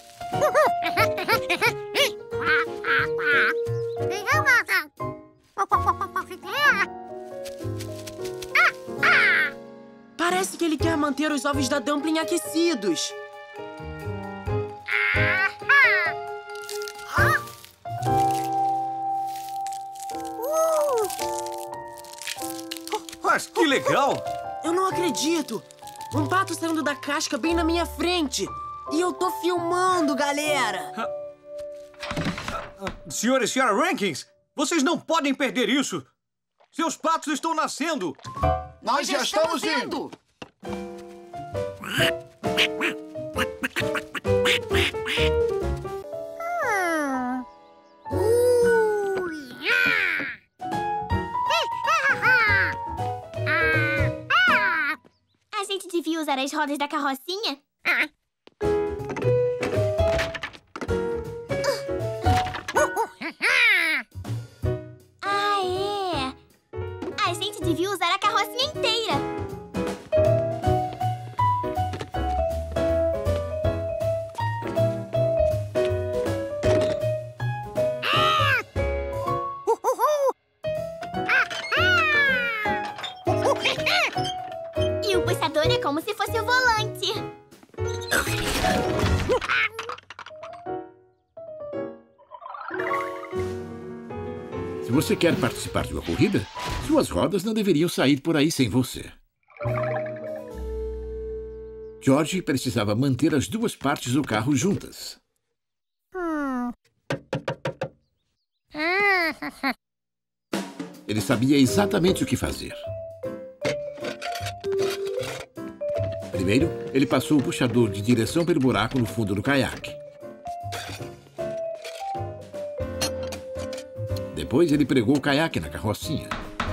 Parece que ele quer manter os ovos da Dumpling aquecidos. Mas que legal! Eu não acredito! Um pato saindo da casca bem na minha frente. E eu tô filmando, galera! Senhor e senhora Rankins, vocês não podem perder isso. Seus patos estão nascendo. Nós já estamos indo. A gente devia usar as rodas da carrocinha? Ah, é. A gente devia usar a carrocinha inteira. E o puxador é como se fosse o volante. Se você quer participar de uma corrida, suas rodas não deveriam sair por aí sem você. George precisava manter as duas partes do carro juntas. Ele sabia exatamente o que fazer. Primeiro, ele passou o puxador de direção pelo buraco no fundo do caiaque. Depois, ele pregou o caiaque na carrocinha.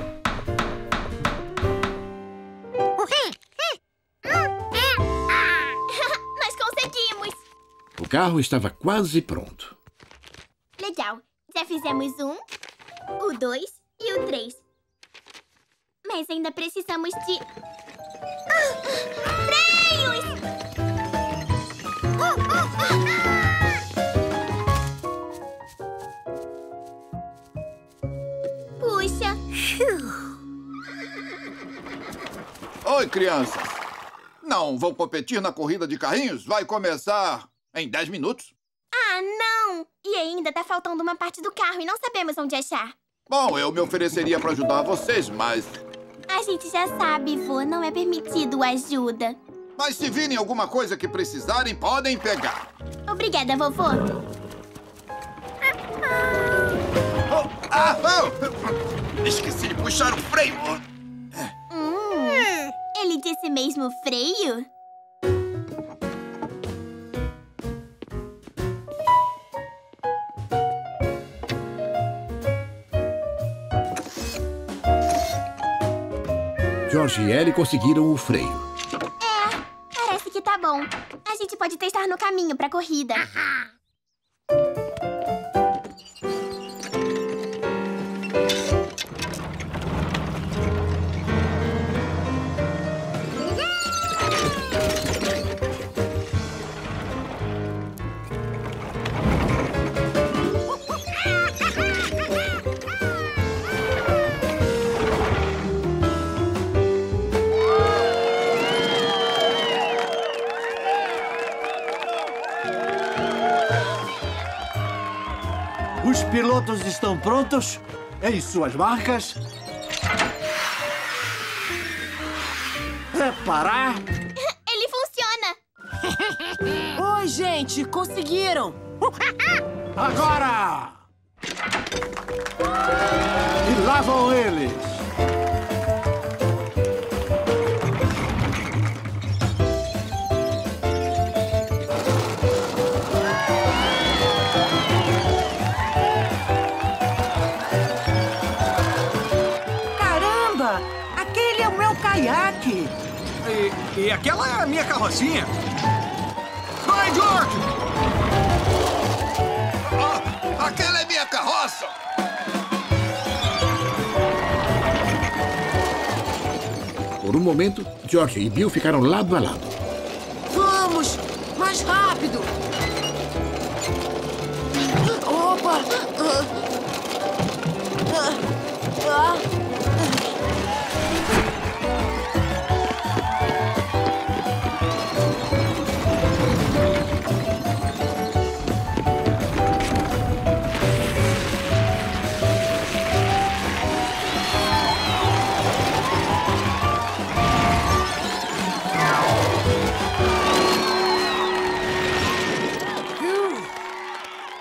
Nós conseguimos! O carro estava quase pronto. Legal. Já fizemos o 2 e o 3. Mas ainda precisamos de... freios! Puxa. Oi, crianças. Não vão competir na corrida de carrinhos? Vai começar em 10 minutos. Ah, não! E ainda tá faltando uma parte do carro e não sabemos onde achar. Bom, eu me ofereceria para ajudar vocês, mas... A gente já sabe, vô. Não é permitido ajuda. Mas se virem alguma coisa que precisarem, podem pegar. Obrigada, vovô. Esqueci de puxar o freio. Ele disse mesmo freio? George e Ellie conseguiram o freio. Parece que tá bom. A gente pode testar no caminho pra corrida. Os pilotos estão prontos? Em suas marcas? Preparar? Ele funciona! Oi, gente! Conseguiram! Agora! E lá vão eles! Caramba! Aquele é o meu caiaque! E aquela é a minha carrocinha. Vai, George! Aquela é minha carroça! Por um momento, George e Bill ficaram lado a lado. Vamos! Mais rápido! Opa!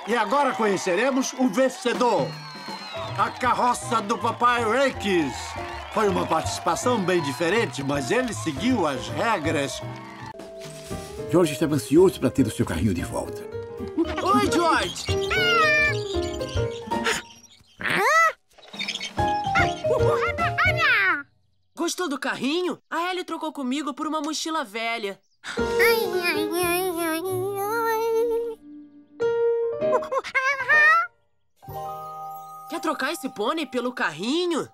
E agora conheceremos o vencedor. A carroça do Papai Rankins. Foi uma participação bem diferente, mas ele seguiu as regras. George estava ansioso para ter o seu carrinho de volta. Oi, George! Gostou do carrinho? A Ellie trocou comigo por uma mochila velha. Quer trocar esse pônei pelo carrinho?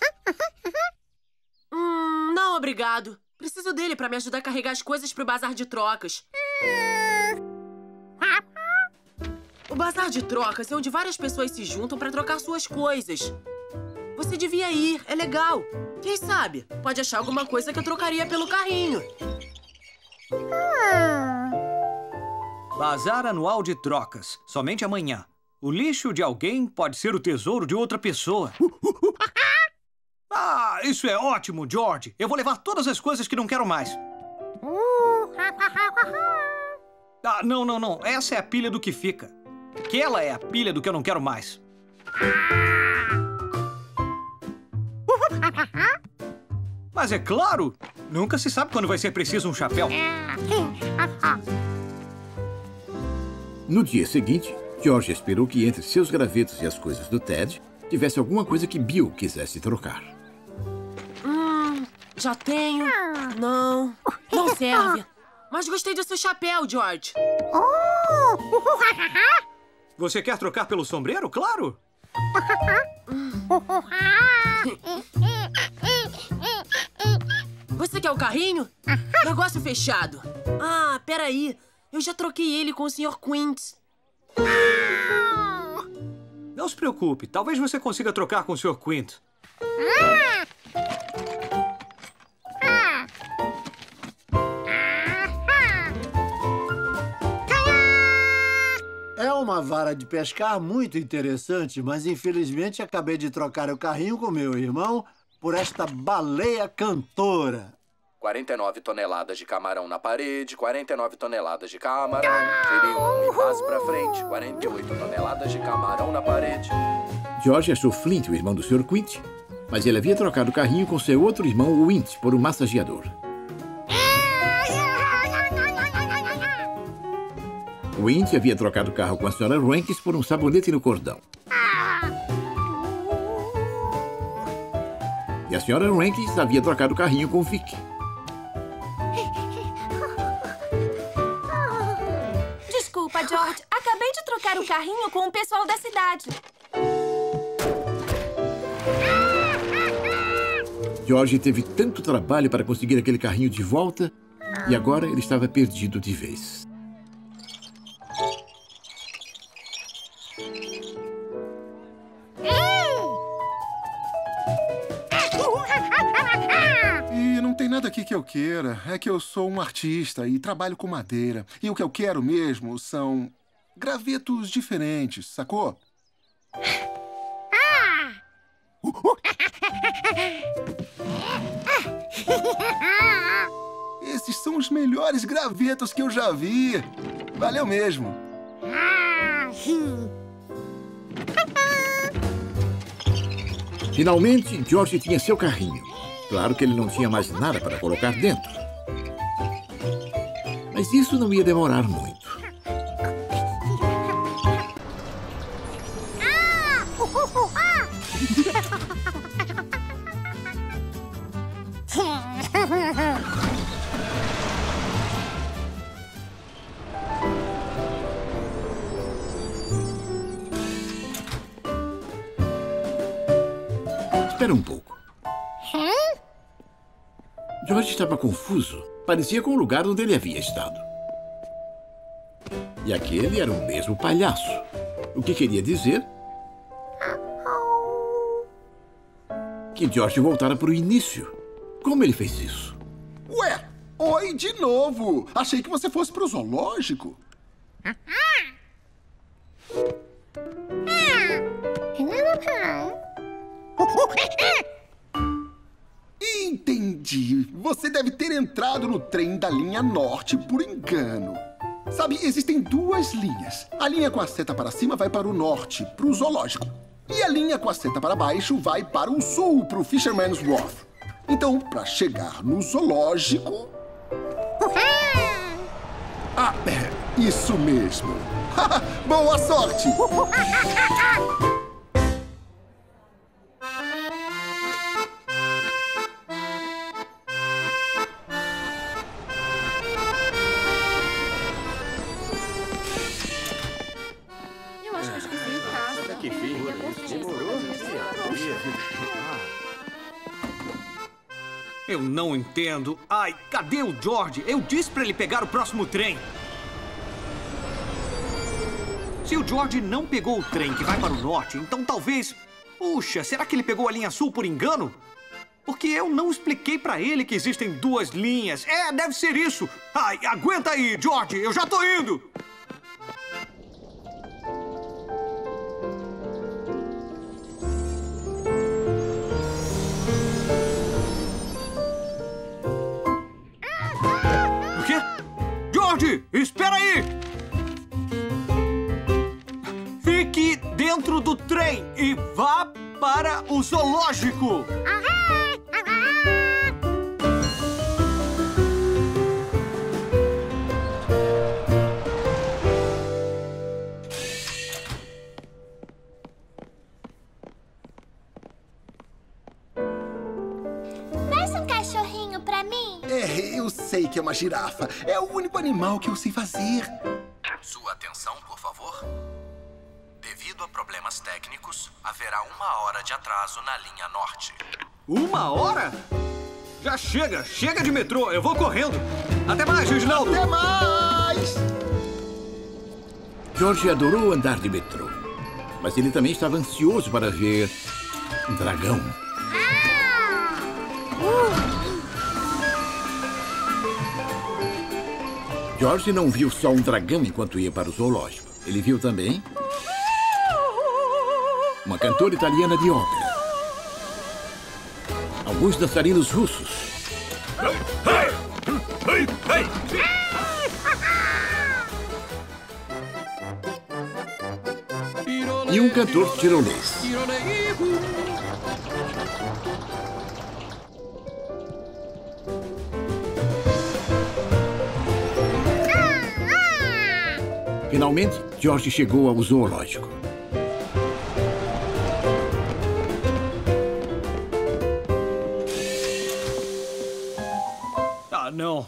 Não, obrigado. Preciso dele para me ajudar a carregar as coisas pro bazar de trocas. O bazar de trocas é onde várias pessoas se juntam para trocar suas coisas. Você devia ir, é legal. Quem sabe, pode achar alguma coisa que eu trocaria pelo carrinho. Bazar anual de trocas. Somente amanhã. O lixo de alguém pode ser o tesouro de outra pessoa. Ah, isso é ótimo, George. Eu vou levar todas as coisas que não quero mais. Ah, não. Essa é a pilha do que fica. Aquela é a pilha do que eu não quero mais. Mas é claro, nunca se sabe quando vai ser preciso um chapéu. No dia seguinte, George esperou que entre seus gravetos e as coisas do Ted tivesse alguma coisa que Bill quisesse trocar. Já tenho. Não serve. Mas gostei do seu chapéu, George. Você quer trocar pelo sombreiro? Claro. Você quer o carrinho? Negócio fechado. Ah, peraí. Eu já troquei ele com o Sr. Quint. Não se preocupe. Talvez você consiga trocar com o Sr. Quint. É uma vara de pescar muito interessante, mas infelizmente acabei de trocar o carrinho com meu irmão por esta baleia cantora. 49 toneladas de camarão na parede, 49 toneladas de camarão. Tire um e passe pra frente. 48 toneladas de camarão na parede. George achou Flint, o irmão do Sr. Quint, mas ele havia trocado o carrinho com seu outro irmão, Wint, por um massageador. Wint havia trocado o carro com a Sra. Rankins por um sabonete no cordão. E a Sra. Rankins havia trocado o carrinho com Vic. Desculpa, George. Acabei de trocar o carrinho com o pessoal da cidade. George teve tanto trabalho para conseguir aquele carrinho de volta e agora ele estava perdido de vez. E não tem nada aqui que eu queira. É que eu sou um artista e trabalho com madeira. E o que eu quero mesmo são gravetos diferentes, sacou? Esses são os melhores gravetos que eu já vi. Valeu mesmo. Finalmente, George tinha seu carrinho. Claro que ele não tinha mais nada para colocar dentro. Mas isso não ia demorar muito. Espera um pouco. George estava confuso. Parecia com o lugar onde ele havia estado. E aquele era o mesmo palhaço. O que queria dizer que George voltara para o início. Como ele fez isso? Ué, oi de novo. Achei que você fosse pro zoológico. Entendi. Você deve ter entrado no trem da linha norte por engano. Sabe, existem duas linhas. A linha com a seta para cima vai para o norte, para o zoológico. E a linha com a seta para baixo vai para o sul, para o Fisherman's Wharf. Então, para chegar no zoológico... Ah, isso mesmo. Boa sorte! Eu acho que eu esqueci em casa. Que fim. Demorou. Eu não entendo. Ai, cadê o George? Eu disse pra ele pegar o próximo trem. Se o George não pegou o trem que vai para o norte, então talvez... Puxa, será que ele pegou a linha sul por engano? Porque eu não expliquei pra ele que existem duas linhas. É, deve ser isso. Ai, aguenta aí, George, eu já tô indo. O quê? George, espera aí! Fique dentro do trem e vá para o zoológico. Peça um cachorrinho pra mim. Eu sei que é uma girafa. É o único animal que eu sei fazer. Sua atenção, por favor. Devido a problemas técnicos, haverá 1 hora de atraso na linha norte. 1 hora? Já chega, chega de metrô, eu vou correndo. Até mais, Reginaldo. Até mais! George adorou andar de metrô, mas ele também estava ansioso para ver um dragão. George não viu só um dragão enquanto ia para o zoológico. Ele viu também uma cantora italiana de ópera, alguns dançarinos russos e um cantor tirolês. Finalmente, George chegou ao zoológico. Ah, não.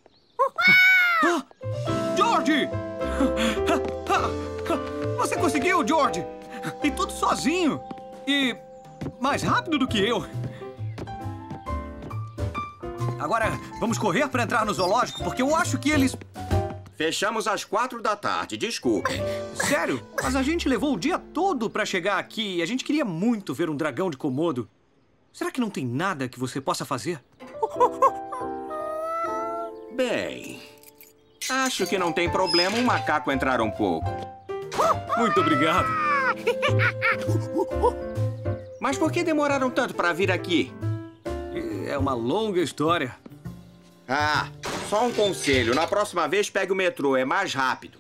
George! Você conseguiu, George! E tudo sozinho! E mais rápido do que eu. Agora, vamos correr para entrar no zoológico, porque eu acho que eles... Fechamos às 4 da tarde, desculpem. Sério? Mas a gente levou o dia todo pra chegar aqui e a gente queria muito ver um dragão de Komodo. Será que não tem nada que você possa fazer? Bem, acho que não tem problema um macaco entrar um pouco. Muito obrigado. Mas por que demoraram tanto para vir aqui? É uma longa história. Ah, só um conselho. Na próxima vez, pegue o metrô. É mais rápido.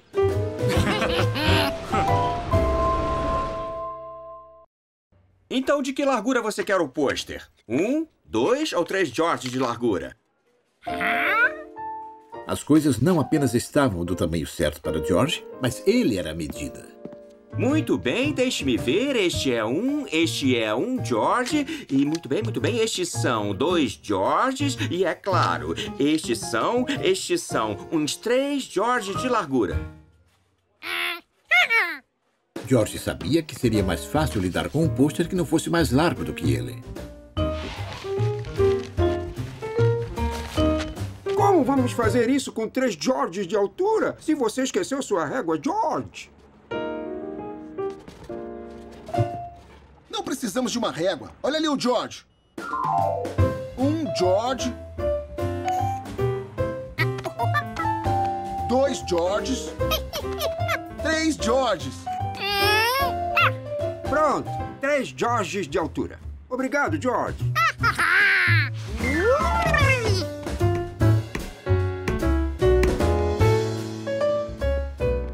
Então, de que largura você quer o pôster? 1, 2 ou 3 George de largura? As coisas não apenas estavam do tamanho certo para George, mas ele era a medida. Muito bem, deixe-me ver. Este é um George. E muito bem, estes são 2 Georges. E é claro, estes são uns 3 Georges de largura. George sabia que seria mais fácil lidar com um pôster que não fosse mais largo do que ele. Como vamos fazer isso com 3 Georges de altura, se você esqueceu sua régua, George? Não precisamos de uma régua. Olha ali o George. 1 George. 2 Georges. 3 Georges. Pronto, 3 Georges de altura. Obrigado, George.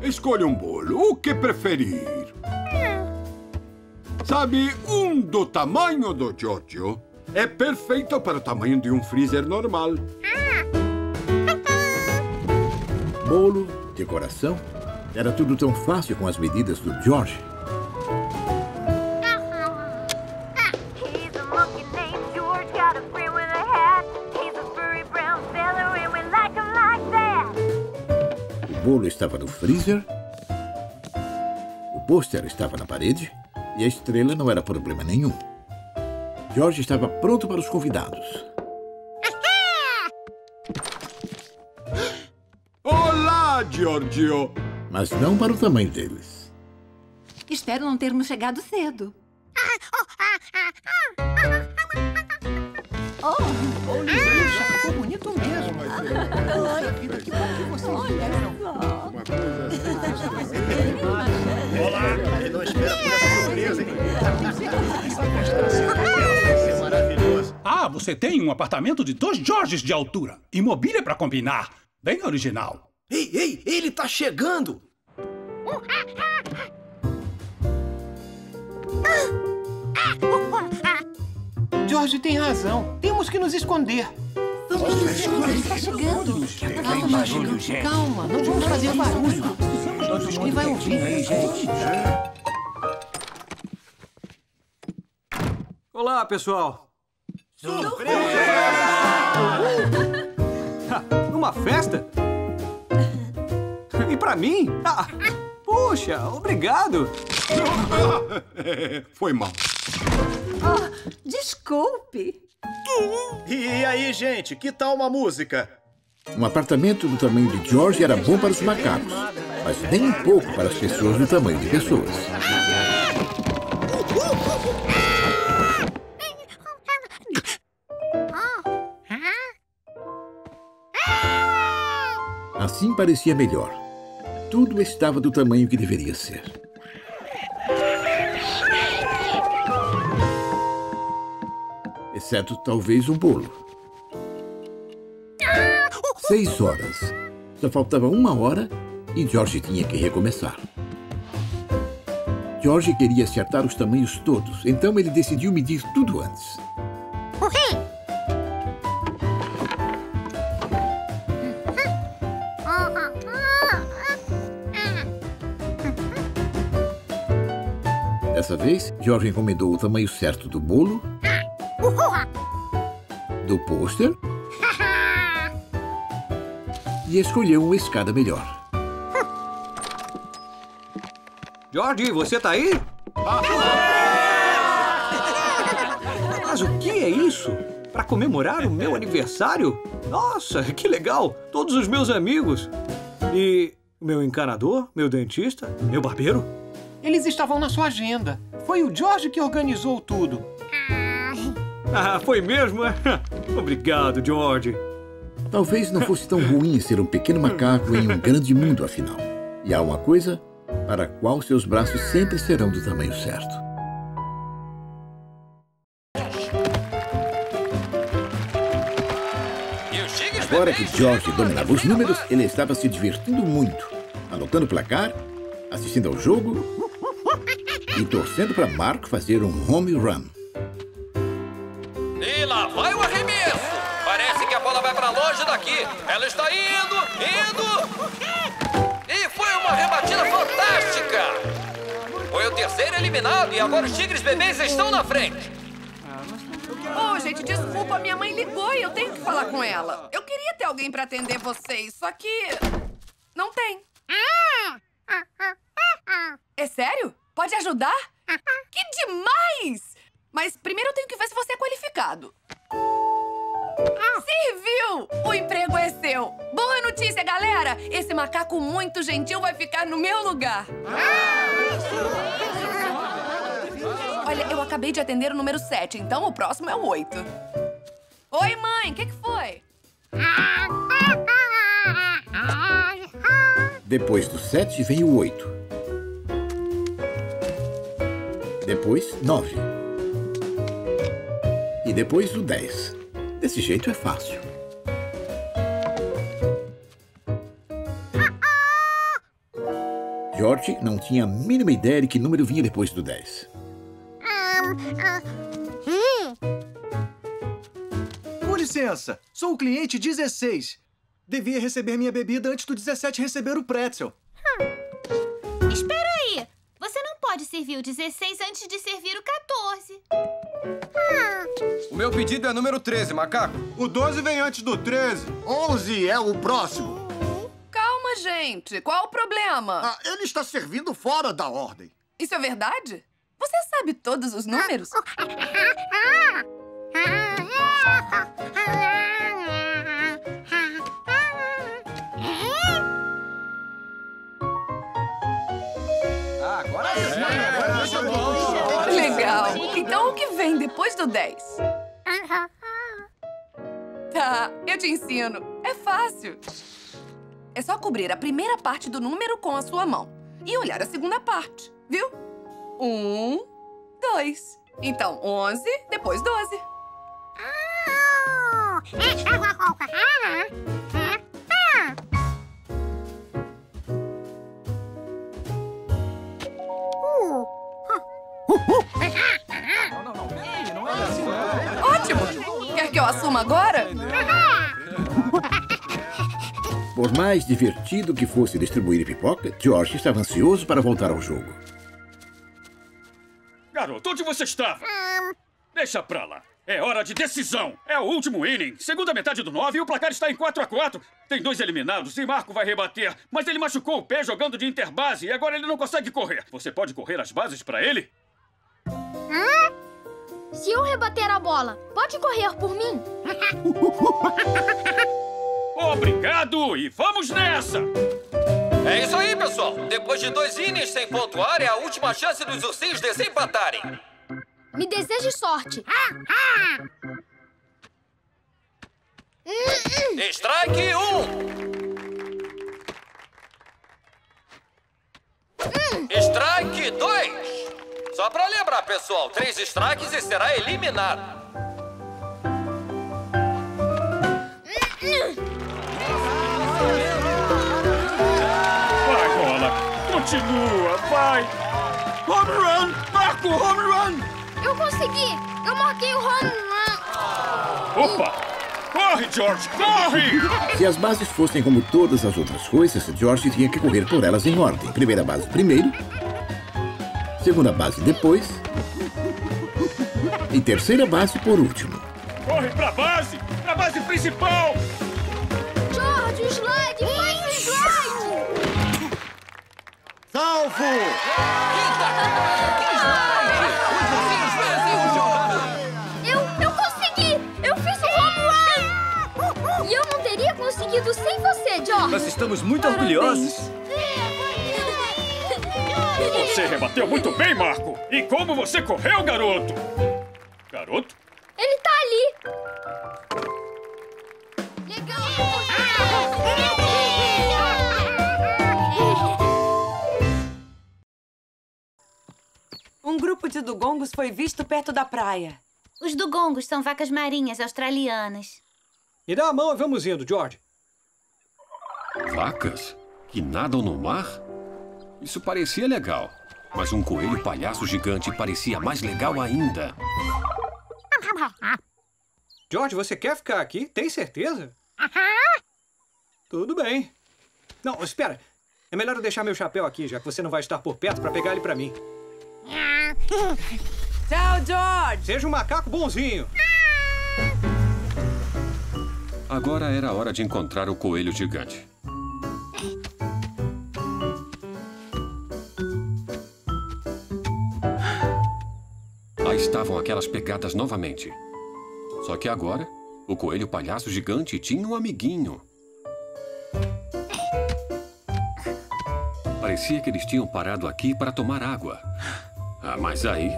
Escolha um bolo. O que preferir? Sabe, um do tamanho do Giorgio é perfeito para o tamanho de um freezer normal. Bolo, decoração, era tudo tão fácil com as medidas do George. O bolo estava no freezer, o pôster estava na parede e a estrela não era problema nenhum. George estava pronto para os convidados. Olá, Giorgio! Mas não para o tamanho deles. Espero não termos chegado cedo. Olha, já ficou bonito mesmo. Olha, vida, que bom que vocês vieram. Olá, eu não espero por essa surpresa, hein? Ah, você tem um apartamento de 2 Georges de altura. E mobília para combinar. Bem original. Ei, ele tá chegando! George tem razão. Temos que nos esconder. Ele está chegando. Calma, não vamos fazer barulho. Ele vai ouvir. Olá, pessoal. Surpresa! Uma festa? E pra mim? Ah, puxa, obrigado. Foi mal. Oh, desculpe. E aí, gente, que tal uma música? Um apartamento do tamanho de George era bom para os macacos, mas nem um pouco para as pessoas do tamanho de pessoas. Assim parecia melhor. Tudo estava do tamanho que deveria ser. Exceto talvez o bolo. 6 horas. Só faltava 1 hora e George tinha que recomeçar. George queria acertar os tamanhos todos, então ele decidiu medir tudo antes. Dessa vez, George encomendou o tamanho certo do bolo, do pôster e escolheu uma escada melhor. George, você tá aí? Mas o que é isso? Para comemorar o meu aniversário? Nossa, que legal! Todos os meus amigos. E meu encanador, meu dentista, meu barbeiro? Eles estavam na sua agenda. Foi o George que organizou tudo. Ah, foi mesmo? Obrigado, George. Talvez não fosse tão ruim ser um pequeno macaco em um grande mundo, afinal. E há uma coisa para a qual seus braços sempre serão do tamanho certo. Agora que George dominava os números, ele estava se divertindo muito, anotando o placar, assistindo ao jogo e torcendo para Mark fazer um home run. E lá vai o arremesso! Parece que a bola vai para longe daqui. Ela está indo! E foi uma rebatida fantástica! Foi o terceiro eliminado e agora os Tigres Bebês estão na frente. Ô, gente, desculpa, minha mãe ligou e eu tenho que falar com ela. Eu queria ter alguém pra atender vocês, só que... não tem. É sério? Pode ajudar? Que demais! Mas primeiro eu tenho que ver se você é qualificado. Serviu! O emprego é seu. Boa notícia, galera! Esse macaco muito gentil vai ficar no meu lugar. Olha, eu acabei de atender o número 7, então o próximo é o 8. Oi, mãe, o que foi? Depois do 7 vem o 8. Depois, 9. E depois o 10. Desse jeito é fácil. George não tinha a mínima ideia de que número vinha depois do 10. Com licença, sou o cliente 16. Devia receber minha bebida antes do 17 receber o pretzel. Espera aí. Você não pode servir o 16 antes de servir o 14. O meu pedido é número 13, macaco. O 12 vem antes do 13. 11 é o próximo. Calma, gente. Qual o problema? Ele está servindo fora da ordem. Isso é verdade? Você sabe todos os números? Agora Legal. Então o que vem depois do 10? Tá, eu te ensino. É fácil. É só cobrir a primeira parte do número com a sua mão e olhar a segunda parte, viu? 1, 2. Então, 11, depois 12. Ótimo! Quer que eu assuma agora? Por mais divertido que fosse distribuir pipoca, George estava ansioso para voltar ao jogo. Garoto, onde você estava? Deixa pra lá. É hora de decisão. É o último inning. Segunda metade do 9 e o placar está em 4-4. Tem 2 eliminados e Marco vai rebater. Mas ele machucou o pé jogando de interbase e agora ele não consegue correr. Você pode correr as bases pra ele? Se eu rebater a bola, pode correr por mim? Obrigado e vamos nessa! É isso aí, pessoal. Depois de 2 innings sem pontuar, é a última chance dos ursinhos desempatarem. Me deseje sorte. Strike 1. Strike 2. Só pra lembrar, pessoal, 3 strikes e será eliminado. Vai, bola! Continua, vai! Home run! Marco, home run! Eu consegui! Eu marquei o home run! Opa! Corre, George, corre! Se as bases fossem como todas as outras coisas, George tinha que correr por elas em ordem. Primeira base primeiro, segunda base depois e terceira base por último. Corre pra base principal! George, o slide! Faz o slide! Salvo! Eu consegui! Eu fiz o home run! E eu não teria conseguido sem você, George! Nós estamos muito orgulhosos. Você rebateu muito bem, Marco! E como você correu, garoto? Garoto? Ele tá ali! Um grupo de dugongos foi visto perto da praia. Os dugongos são vacas marinhas australianas. Me dá a mão e vamos indo, George. Vacas? Que nadam no mar? Isso parecia legal. Mas um coelho palhaço gigante parecia mais legal ainda. George, você quer ficar aqui? Tem certeza? Tudo bem. Não, espera. É melhor eu deixar meu chapéu aqui, já que você não vai estar por perto para pegar ele para mim. Tchau, George! Seja um macaco bonzinho. Agora era a hora de encontrar o coelho gigante. Lá estavam aquelas pegadas novamente. Só que agora, o coelho palhaço gigante tinha um amiguinho. Parecia que eles tinham parado aqui para tomar água. Mas aí...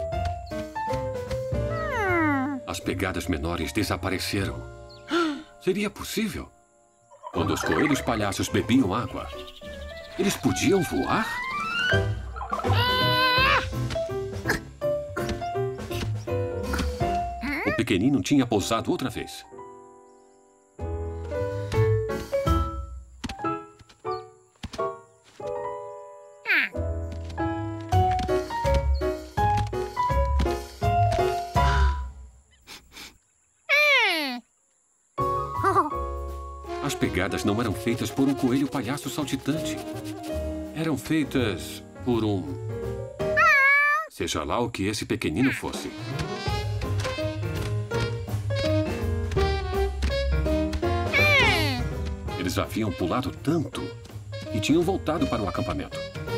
as pegadas menores desapareceram. Seria possível? Quando os coelhos palhaços bebiam água, eles podiam voar? O pequenino tinha pousado outra vez. pegadas não eram feitas por um coelho palhaço saltitante. Eram feitas por um... seja lá o que esse pequenino fosse. Eles haviam pulado tanto e tinham voltado para o acampamento.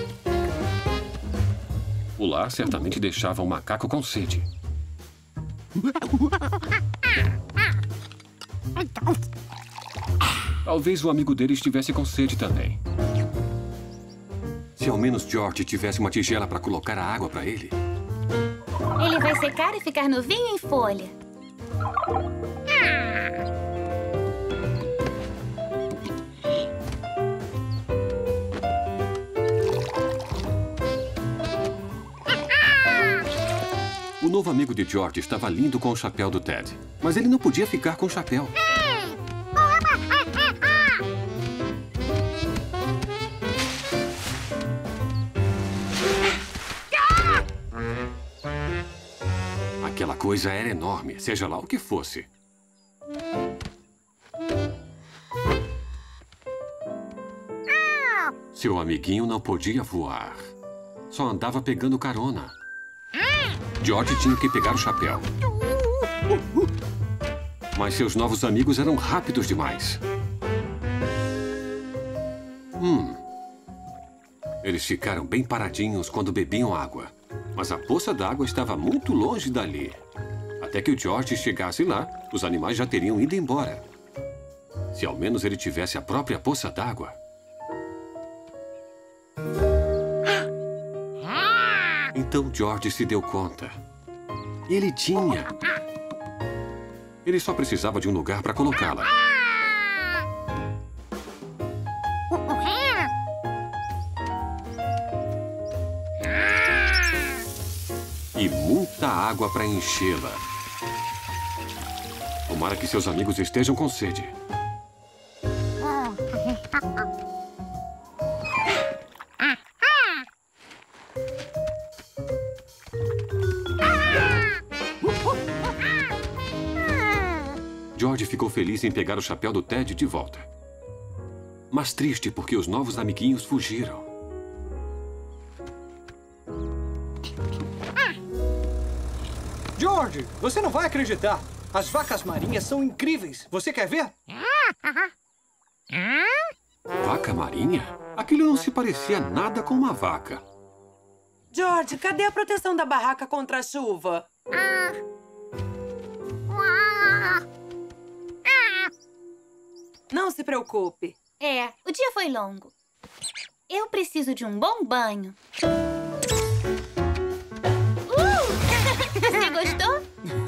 Pular certamente deixava o macaco com sede. Talvez o amigo dele estivesse com sede também. Se ao menos George tivesse uma tigela para colocar a água para ele. Ele vai secar e ficar novinho em folha. O novo amigo de George estava lindo com o chapéu do Ted. Mas ele não podia ficar com o chapéu. Aquela coisa era enorme, seja lá o que fosse. Seu amiguinho não podia voar. Só andava pegando carona. George tinha que pegar o chapéu. Mas seus novos amigos eram rápidos demais. Eles ficaram bem paradinhos quando bebiam água. Mas a poça d'água estava muito longe dali. Até que o George chegasse lá, os animais já teriam ido embora. Se ao menos ele tivesse a própria poça d'água. Então George se deu conta. Ele tinha. Ele só precisava de um lugar para colocá-la. E muita água para enchê-la. Tomara que seus amigos estejam com sede. George ficou feliz em pegar o chapéu do Ted de volta. Mas triste porque os novos amiguinhos fugiram. George, você não vai acreditar. As vacas marinhas são incríveis. Você quer ver? Vaca marinha? Aquilo não se parecia nada com uma vaca. George, cadê a proteção da barraca contra a chuva? Não se preocupe. É, o dia foi longo. Eu preciso de um bom banho. Você gostou?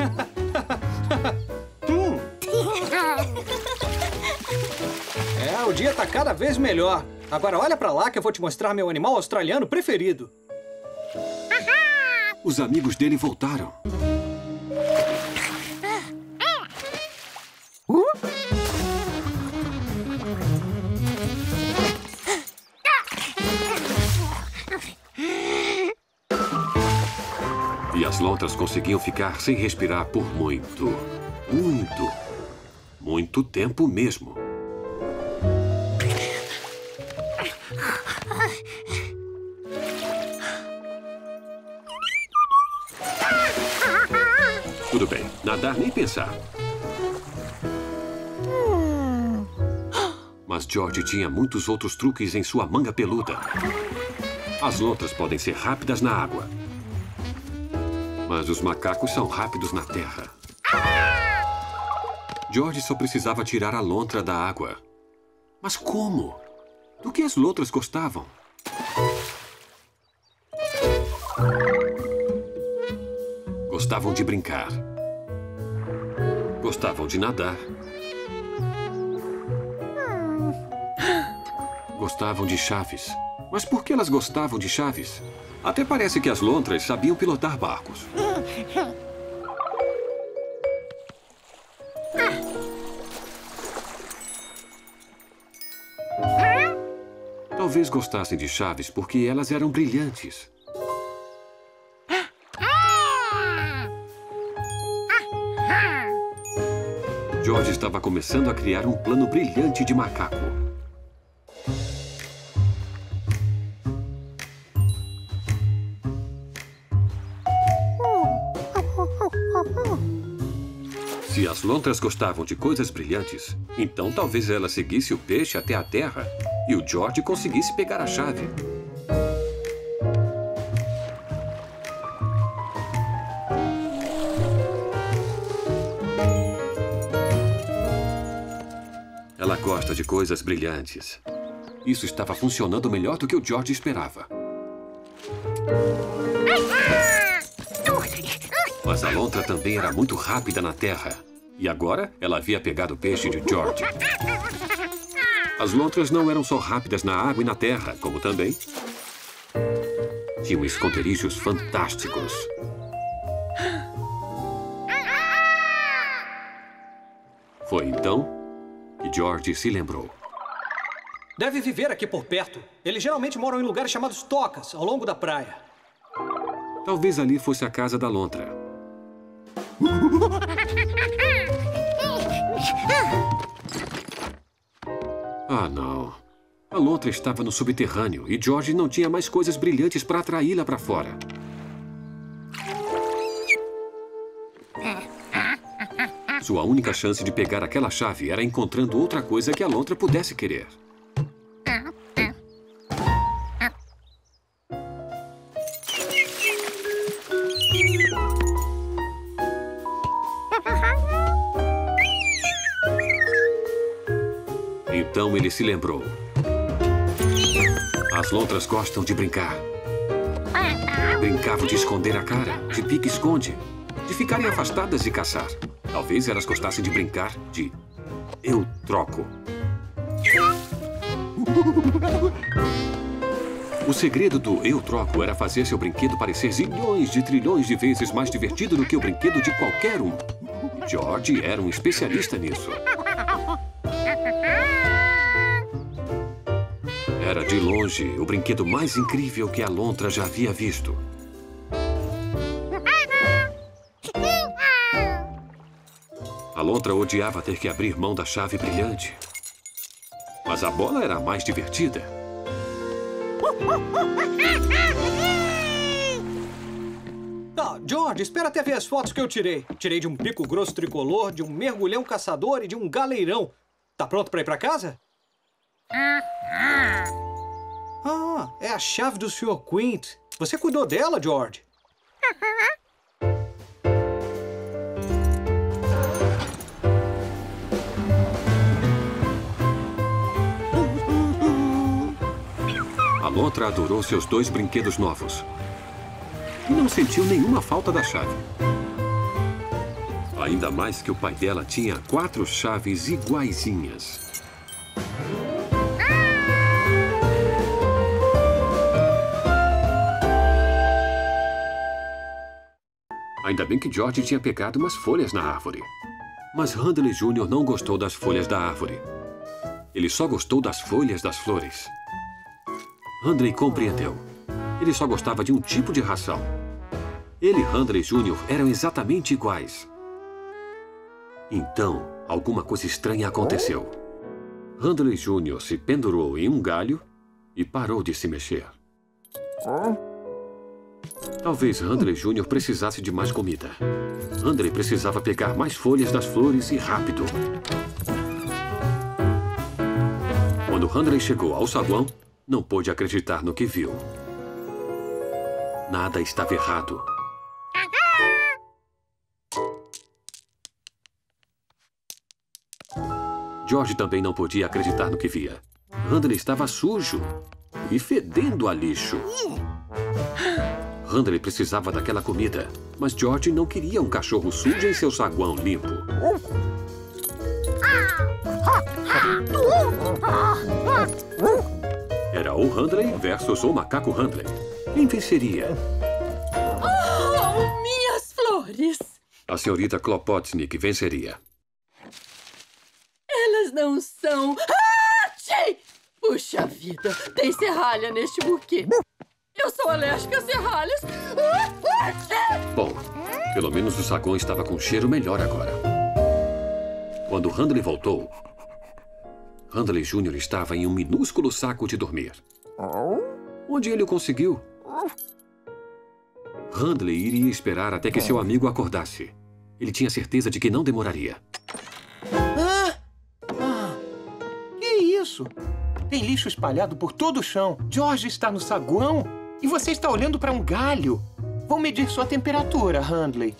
O dia tá cada vez melhor. Agora olha pra lá que eu vou te mostrar meu animal australiano preferido. Os amigos dele voltaram. E as lontras conseguiam ficar sem respirar por muito tempo mesmo. Tudo bem, nadar nem pensar. Mas George tinha muitos outros truques em sua manga peluda. As lontras podem ser rápidas na água. Mas os macacos são rápidos na terra. George só precisava tirar a lontra da água. Mas como? Do que as lontras gostavam? Gostavam de brincar. Gostavam de nadar. Gostavam de chaves. Mas por que elas gostavam de chaves? Até parece que as lontras sabiam pilotar barcos. Talvez gostassem de chaves porque elas eram brilhantes. George estava começando a criar um plano brilhante de macaco. Se as lontras gostavam de coisas brilhantes, então talvez ela seguisse o peixe até a terra e o George conseguisse pegar a chave. Ela gosta de coisas brilhantes. Isso estava funcionando melhor do que o George esperava. Mas a lontra também era muito rápida na terra. E agora ela havia pegado o peixe de George. As lontras não eram só rápidas na água e na terra, como também tinham esconderijos fantásticos. Foi então que George se lembrou. Deve viver aqui por perto. Eles geralmente moram em lugares chamados tocas, ao longo da praia. Talvez ali fosse a casa da lontra. Ah, não. A lontra estava no subterrâneo e George não tinha mais coisas brilhantes para atraí-la para fora. Sua única chance de pegar aquela chave era encontrando outra coisa que a lontra pudesse querer. Então ele se lembrou. As lontras gostam de brincar. Brincavam de esconder a cara, de pique-esconde, de ficarem afastadas e caçar. Talvez elas gostassem de brincar de eu troco. O segredo do eu troco era fazer seu brinquedo parecer zilhões de trilhões de vezes mais divertido do que o brinquedo de qualquer um. George era um especialista nisso. Era, de longe, o brinquedo mais incrível que a lontra já havia visto. A lontra odiava ter que abrir mão da chave brilhante. Mas a bola era a mais divertida. Ah, George, espera até ver as fotos que eu tirei. Tirei de um pico grosso tricolor, de um mergulhão caçador e de um galeirão. Tá pronto pra ir pra casa? Ah, é a chave do Sr. Quint. Você cuidou dela, George? A lontra adorou seus 2 brinquedos novos. E não sentiu nenhuma falta da chave. Ainda mais que o pai dela tinha 4 chaves iguaizinhas. Ainda bem que George tinha pegado umas folhas na árvore. Mas Handley Jr. não gostou das folhas da árvore. Ele só gostou das folhas das flores. Handley compreendeu. Ele só gostava de um tipo de ração. Ele e Handley Jr. eram exatamente iguais. Então, alguma coisa estranha aconteceu. Handley Jr. se pendurou em um galho e parou de se mexer. Talvez Handley Jr. precisasse de mais comida. Handley precisava pegar mais folhas das flores e rápido. Quando Handley chegou ao saguão, não pôde acreditar no que viu. Nada estava errado. George também não podia acreditar no que via. Handley estava sujo e fedendo a lixo. Handley precisava daquela comida, mas George não queria um cachorro sujo em seu saguão limpo. Era o Handley versus o macaco Handley. Quem venceria? Oh, minhas flores! A senhorita Klopotnik venceria. Elas não são... Achei! Puxa vida, tem serralha neste buquê. Eu sou alérgica a serralhas. Bom, pelo menos o saguão estava com cheiro melhor agora. Quando Handley voltou, Handley Jr. estava em um minúsculo saco de dormir. Onde ele o conseguiu? Handley iria esperar até que seu amigo acordasse. Ele tinha certeza de que não demoraria. Que isso? Tem lixo espalhado por todo o chão. George está no saguão e você está olhando para um galho. Vou medir sua temperatura, Handley.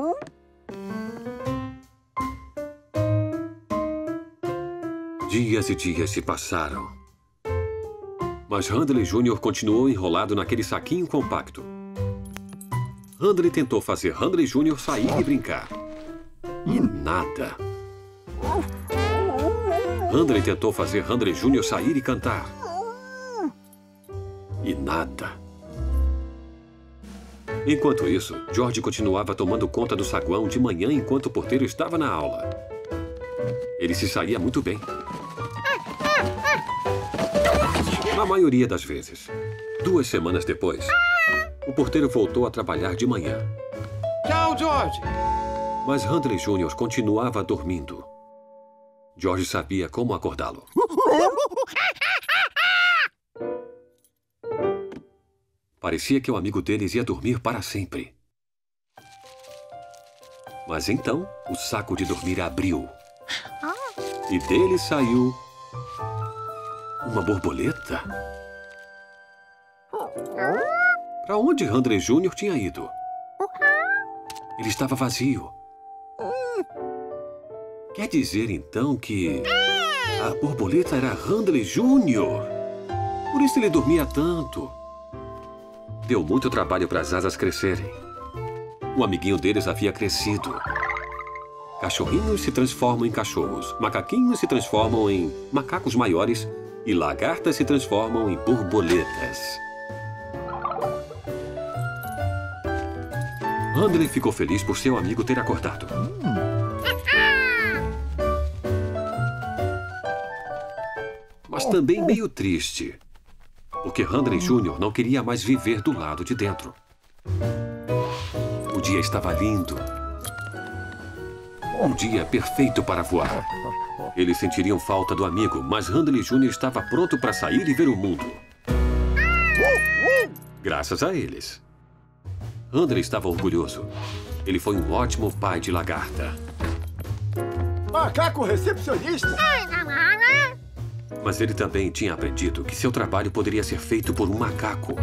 Dias e dias se passaram. Mas Handley Jr. continuou enrolado naquele saquinho compacto. Handley tentou fazer Handley Jr. sair e brincar. E nada. Handley tentou fazer Handley Jr. sair e cantar. E nada. Enquanto isso, George continuava tomando conta do saguão de manhã enquanto o porteiro estava na aula. Ele se saía muito bem. Na maioria das vezes. 2 semanas depois, o porteiro voltou a trabalhar de manhã. Tchau, George! Mas Handley Jr. continuava dormindo. George sabia como acordá-lo. Parecia que o amigo deles ia dormir para sempre. Mas então, o saco de dormir abriu. E dele saiu uma borboleta. Para onde Handley Jr. tinha ido? Ele estava vazio. Quer dizer, então, que a borboleta era Handley Jr. Por isso ele dormia tanto. Deu muito trabalho para as asas crescerem. O amiguinho deles havia crescido. Cachorrinhos se transformam em cachorros, macaquinhos se transformam em macacos maiores e lagartas se transformam em borboletas. Handley ficou feliz por seu amigo ter acordado. Mas também meio triste, porque Handley Jr. não queria mais viver do lado de dentro. O dia estava lindo. Um dia perfeito para voar. Eles sentiriam falta do amigo, mas Handley Jr. estava pronto para sair e ver o mundo. Graças a eles. Handley estava orgulhoso. Ele foi um ótimo pai de lagarta. Macaco recepcionista! Mas ele também tinha aprendido que seu trabalho poderia ser feito por um macaco.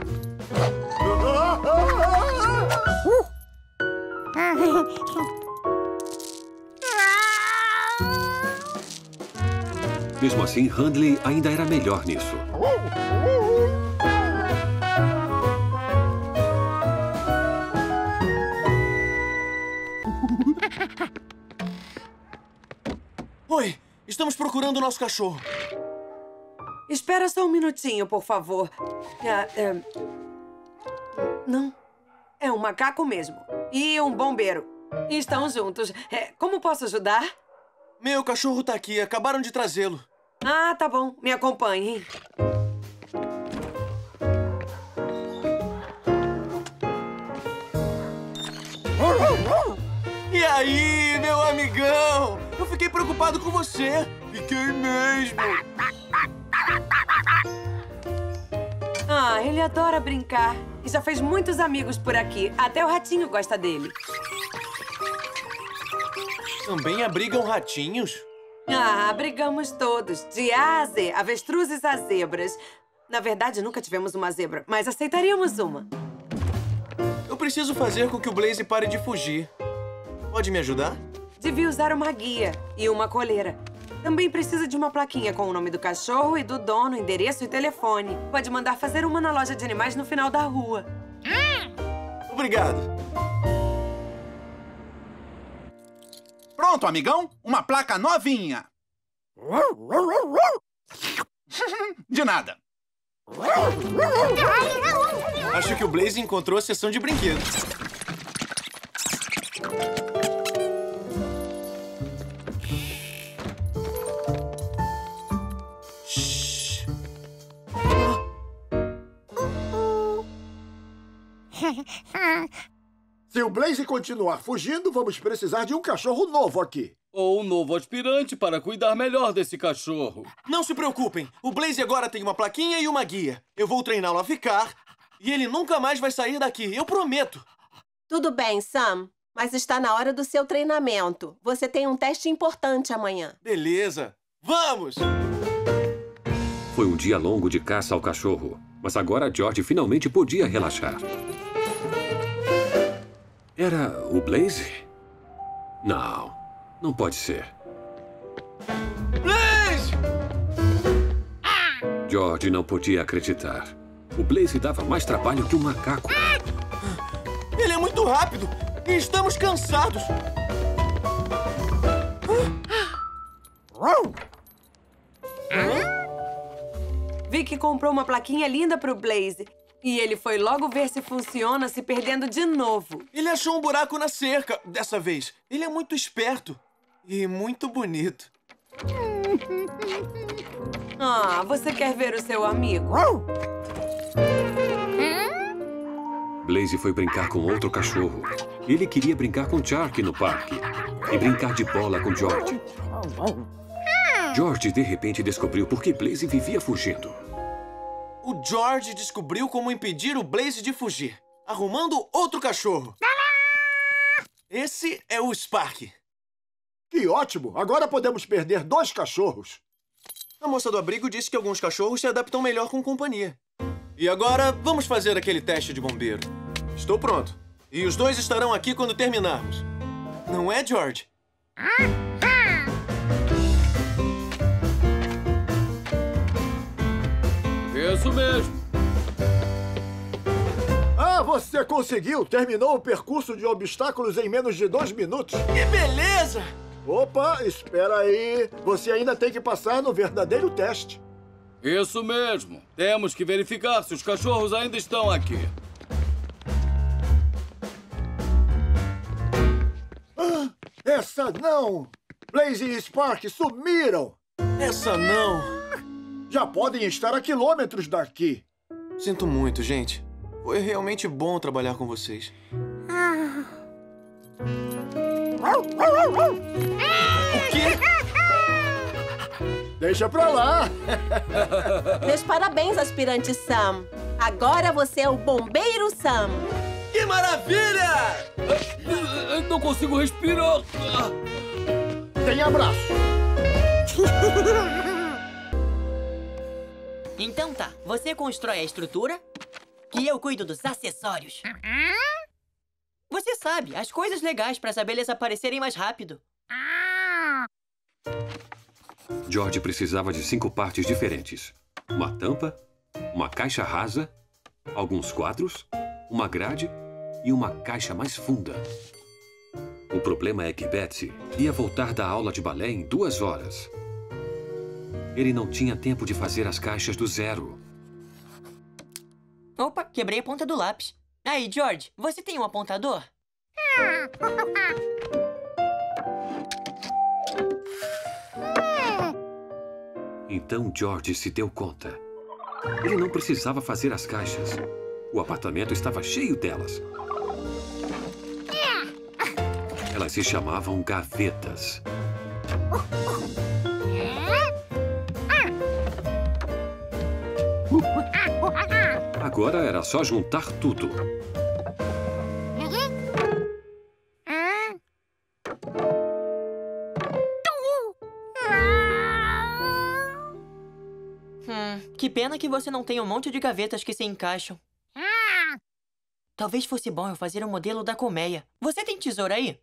Mesmo assim, Handley ainda era melhor nisso. Oi, estamos procurando o nosso cachorro. Espera só um minutinho, por favor. Não, é um macaco mesmo. E um bombeiro. Estão juntos. Como posso ajudar? Meu cachorro tá aqui, acabaram de trazê-lo. Ah, tá bom. Me acompanhem. E aí, meu amigão? Eu fiquei preocupado com você. Fiquei mesmo. Ah, ele adora brincar. E já fez muitos amigos por aqui. Até o ratinho gosta dele. Também abrigam ratinhos? Ah, abrigamos todos. De A a Z, avestruzes a zebras. Na verdade, nunca tivemos uma zebra, mas aceitaríamos uma. Eu preciso fazer com que o Blaze pare de fugir. Pode me ajudar? Devia usar uma guia e uma coleira. Também precisa de uma plaquinha com o nome do cachorro e do dono, endereço e telefone. Pode mandar fazer uma na loja de animais no final da rua. Obrigado. Pronto, amigão. Uma placa novinha. De nada. Acho que o Blaze encontrou a seção de brinquedos. Se o Blaze continuar fugindo, vamos precisar de um cachorro novo aqui. Ou um novo aspirante para cuidar melhor desse cachorro. Não se preocupem. O Blaze agora tem uma plaquinha e uma guia. Eu vou treiná-lo a ficar e ele nunca mais vai sair daqui. Eu prometo. Tudo bem, Sam. Mas está na hora do seu treinamento. Você tem um teste importante amanhã. Beleza. Vamos! Foi um dia longo de caça ao cachorro. Mas agora George finalmente podia relaxar. Era o Blaze? Não pode ser. Blaze! George não podia acreditar. O Blaze dava mais trabalho que um macaco. Ele é muito rápido e estamos cansados. Vicky comprou uma plaquinha linda pro Blaze. E ele foi logo ver se funciona, se perdendo de novo. Ele achou um buraco na cerca, dessa vez. Ele é muito esperto e muito bonito. Ah, você quer ver o seu amigo? Blaze foi brincar com outro cachorro. Ele queria brincar com Shark no parque. E brincar de bola com George. George, de repente, descobriu por que Blaze vivia fugindo. O George descobriu como impedir o Blaze de fugir, arrumando outro cachorro. Esse é o Sparky. Que ótimo! Agora podemos perder 2 cachorros. A moça do abrigo disse que alguns cachorros se adaptam melhor com companhia. E agora, vamos fazer aquele teste de bombeiro. Estou pronto. E os 2 estarão aqui quando terminarmos. Não é, George? Isso mesmo. Ah, você conseguiu! Terminou o percurso de obstáculos em menos de 2 minutos. Que beleza! Opa, espera aí. Você ainda tem que passar no verdadeiro teste. Isso mesmo. Temos que verificar se os cachorros ainda estão aqui. Ah, essa não! Blaze e Spark sumiram! Essa não! Já podem estar a quilômetros daqui. Sinto muito, gente. Foi realmente bom trabalhar com vocês. O quê? Deixa pra lá. Meus parabéns, aspirante Sam. Agora você é o bombeiro Sam. Que maravilha! Eu não consigo respirar. Tem abraço. Então tá, você constrói a estrutura e eu cuido dos acessórios. Você sabe, as coisas legais para as abelhas aparecerem mais rápido. George precisava de 5 partes diferentes. Uma tampa, uma caixa rasa, alguns quadros, uma grade e uma caixa mais funda. O problema é que Betsy ia voltar da aula de balé em 2 horas. Ele não tinha tempo de fazer as caixas do zero. Opa, quebrei a ponta do lápis. Aí, George, você tem um apontador? Então George se deu conta. Ele não precisava fazer as caixas. O apartamento estava cheio delas. Elas se chamavam gavetas. Agora era só juntar tudo. Que pena que você não tem um monte de gavetas que se encaixam. Talvez fosse bom eu fazer um modelo da colmeia. Você tem tesoura aí?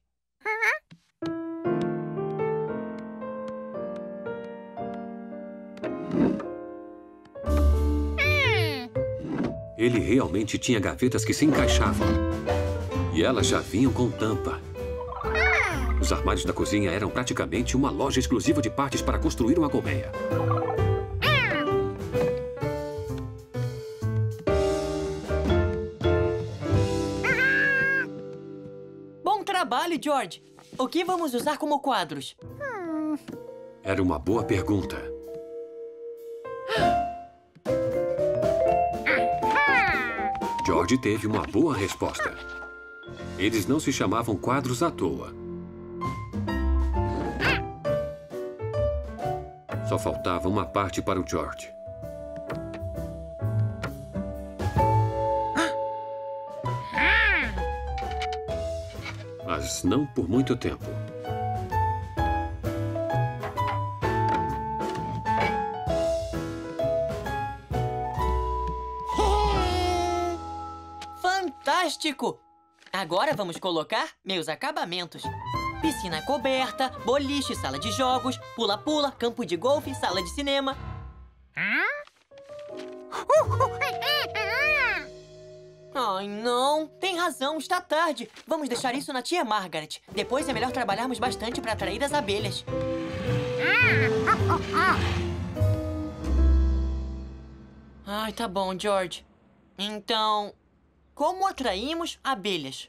Ele realmente tinha gavetas que se encaixavam. E elas já vinham com tampa. Os armários da cozinha eram praticamente uma loja exclusiva de partes para construir uma colmeia. Bom trabalho, George! O que vamos usar como quadros? Era uma boa pergunta. George teve uma boa resposta. Eles não se chamavam quadros à toa. Só faltava uma parte para o George. Mas não por muito tempo. Fantástico! Agora vamos colocar meus acabamentos. Piscina coberta, boliche, sala de jogos, pula-pula, campo de golfe, sala de cinema. Ai, não. Tem razão, está tarde. Vamos deixar isso na tia Margaret. Depois é melhor trabalharmos bastante para atrair as abelhas. Ai, tá bom, George. Então, como atraímos abelhas?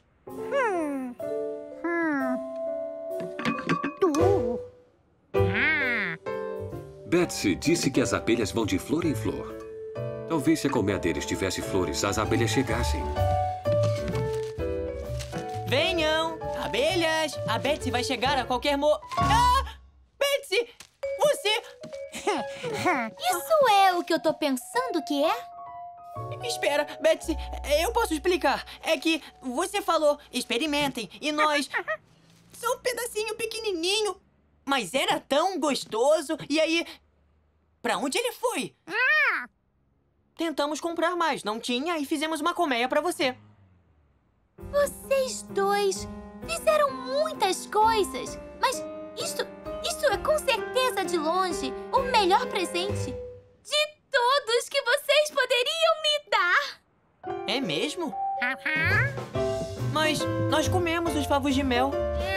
Betsy disse que as abelhas vão de flor em flor. Talvez se a colmeia deles tivesse flores, as abelhas chegassem. Venham, abelhas! A Betsy vai chegar a qualquer Ah! Betsy! Você... Isso é o que eu tô pensando que é? Espera, Betsy, eu posso explicar. É que você falou, experimentem, e nós... Só um pedacinho pequenininho. Mas era tão gostoso, e aí... Pra onde ele foi? Tentamos comprar mais, não tinha, e fizemos uma colmeia pra você. Vocês dois fizeram muitas coisas, mas isso é com certeza de longe o melhor presente de todos que vocês poderiam me dar. É mesmo? Mas nós comemos os favos de mel.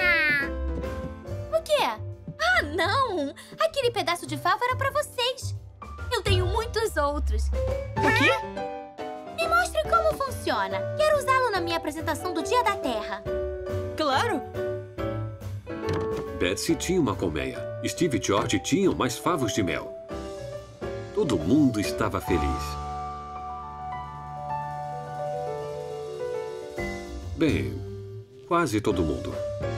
O quê? Ah, não! Aquele pedaço de fava era pra vocês. Eu tenho muitos outros. O quê? Me mostre como funciona. Quero usá-lo na minha apresentação do Dia da Terra. Claro! Betsy tinha uma colmeia. Steve e George tinham mais favos de mel. Todo mundo estava feliz. Bem, quase todo mundo.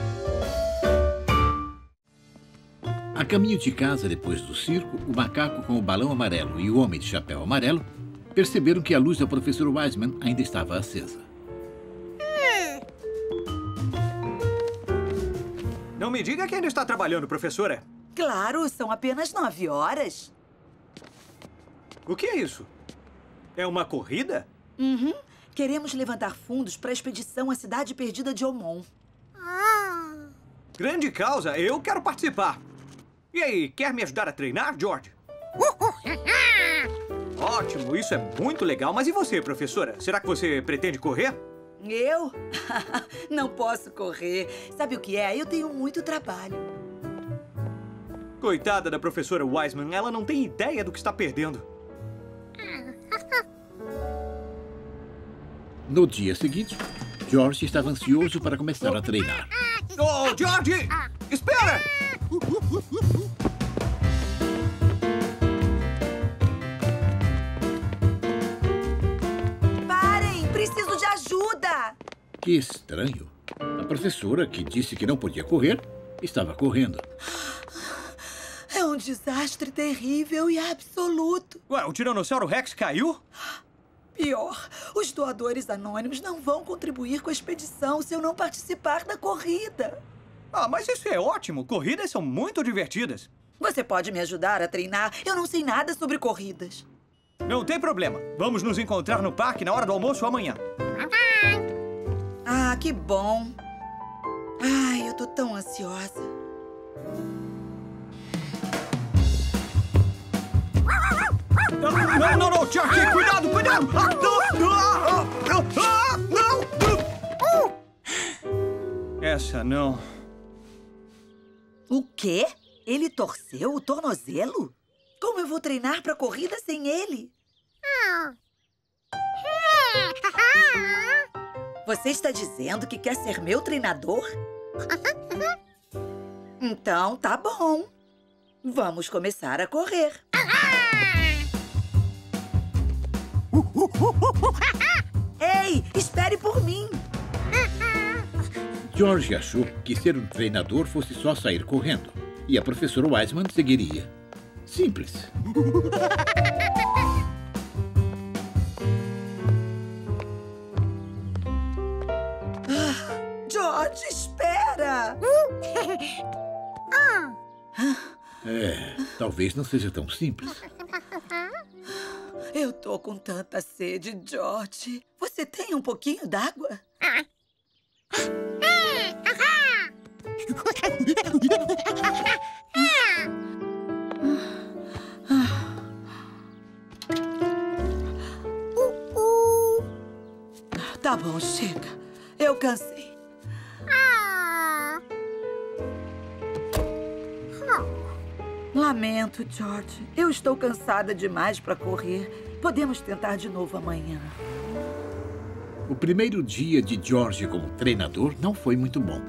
A caminho de casa, depois do circo, o macaco com o balão amarelo e o homem de chapéu amarelo perceberam que a luz da professora Wiseman ainda estava acesa. Não me diga que ainda está trabalhando, professora. Claro, são apenas 9 horas. O que é isso? É uma corrida? Uhum. Queremos levantar fundos para a expedição à Cidade Perdida de Omon. Grande causa, eu quero participar. E aí, quer me ajudar a treinar, George? Ótimo, isso é muito legal. Mas e você, professora? Será que você pretende correr? Eu? Não posso correr. Sabe o que é? Eu tenho muito trabalho. Coitada da professora Wiseman, ela não tem ideia do que está perdendo. No dia seguinte, George estava ansioso para começar a treinar. Oh, George! Espera! Parem! Preciso de ajuda! Que estranho. A professora, que disse que não podia correr, estava correndo. É um desastre terrível e absoluto. Ué, o Tiranossauro Rex caiu? Pior, os doadores anônimos não vão contribuir com a expedição se eu não participar da corrida. Ah, mas isso é ótimo. Corridas são muito divertidas. Você pode me ajudar a treinar? Eu não sei nada sobre corridas. Não tem problema. Vamos nos encontrar no parque na hora do almoço amanhã. Ah, que bom. Ai, eu tô tão ansiosa. Não, George, cuidado! Não! Essa não. O quê? Ele torceu o tornozelo? Como eu vou treinar pra corrida sem ele? Você está dizendo que quer ser meu treinador? Então, tá bom. Vamos começar a correr. Ei, espere por mim. George achou que ser um treinador fosse só sair correndo, e a professora Wiseman seguiria. Simples. George, espera! Talvez não seja tão simples. Eu tô com tanta sede, George. Você tem um pouquinho d'água? Tá bom, chega. Eu cansei. Lamento, George. Eu estou cansada demais para correr. Podemos tentar de novo amanhã. O primeiro dia de George como treinador não foi muito bom.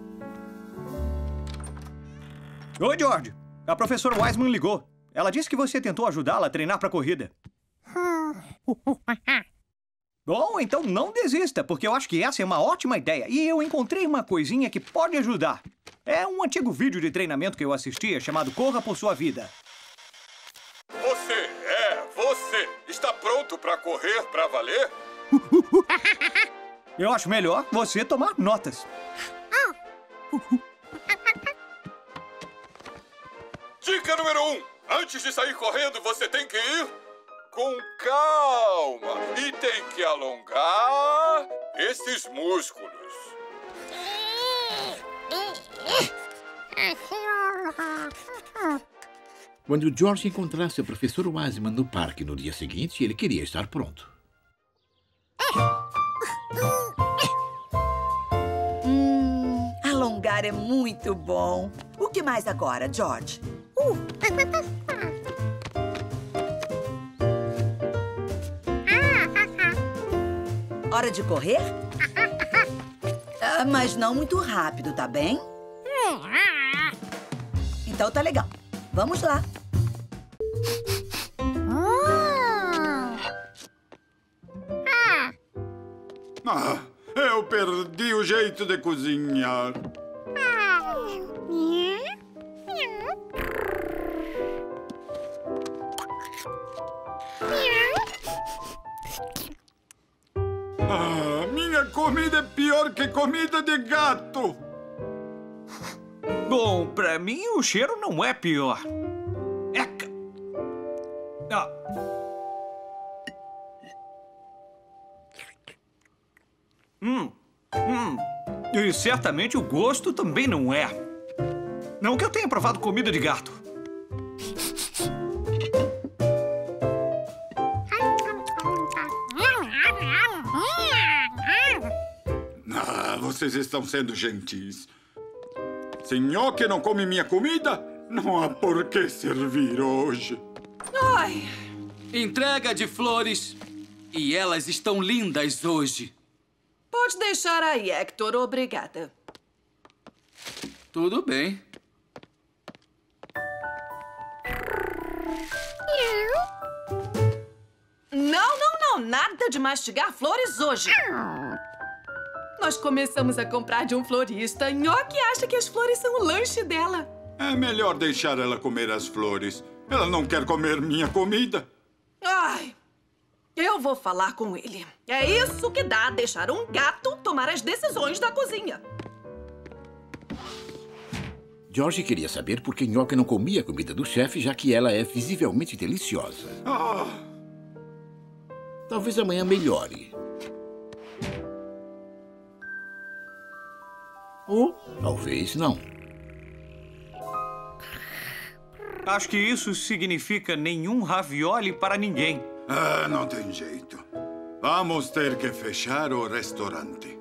Oi, George. A professora Wiseman ligou. Ela disse que você tentou ajudá-la a treinar para a corrida. Bom, então não desista, porque eu acho que essa é uma ótima ideia. E eu encontrei uma coisinha que pode ajudar. É um antigo vídeo de treinamento que eu assistia, chamado Corra por Sua Vida. Você está pronto para correr para valer? Eu acho melhor você tomar notas. Dica número 1. Antes de sair correndo, você tem que ir com calma. E tem que alongar esses músculos. Quando George encontrasse o professor Wiseman no parque no dia seguinte, ele queria estar pronto. Alongar é muito bom. O que mais agora, George? Hora de correr? Mas não muito rápido, tá bem? Então tá legal. Vamos lá. Eu perdi o jeito de cozinhar. Minha comida é pior que comida de gato. Bom, pra mim o cheiro não é pior. Eca! E certamente o gosto também não é. Não que eu tenha provado comida de gato. Vocês estão sendo gentis. Se Nhoque não come minha comida, não há por que servir hoje. Ai, entrega de flores. E elas estão lindas hoje. Pode deixar aí, Hector. Obrigada. Tudo bem. Não. Nada de mastigar flores hoje. Nós começamos a comprar de um florista. Nhoque acha que as flores são o lanche dela. É melhor deixar ela comer as flores. Ela não quer comer minha comida. Ai, eu vou falar com ele. É isso que dá deixar um gato tomar as decisões da cozinha. George queria saber por que Nhoque não comia a comida do chefe, já que ela é visivelmente deliciosa. Talvez amanhã melhore. Ou talvez não. Acho que isso significa nenhum ravioli para ninguém. Não tem jeito. Vamos ter que fechar o restaurante.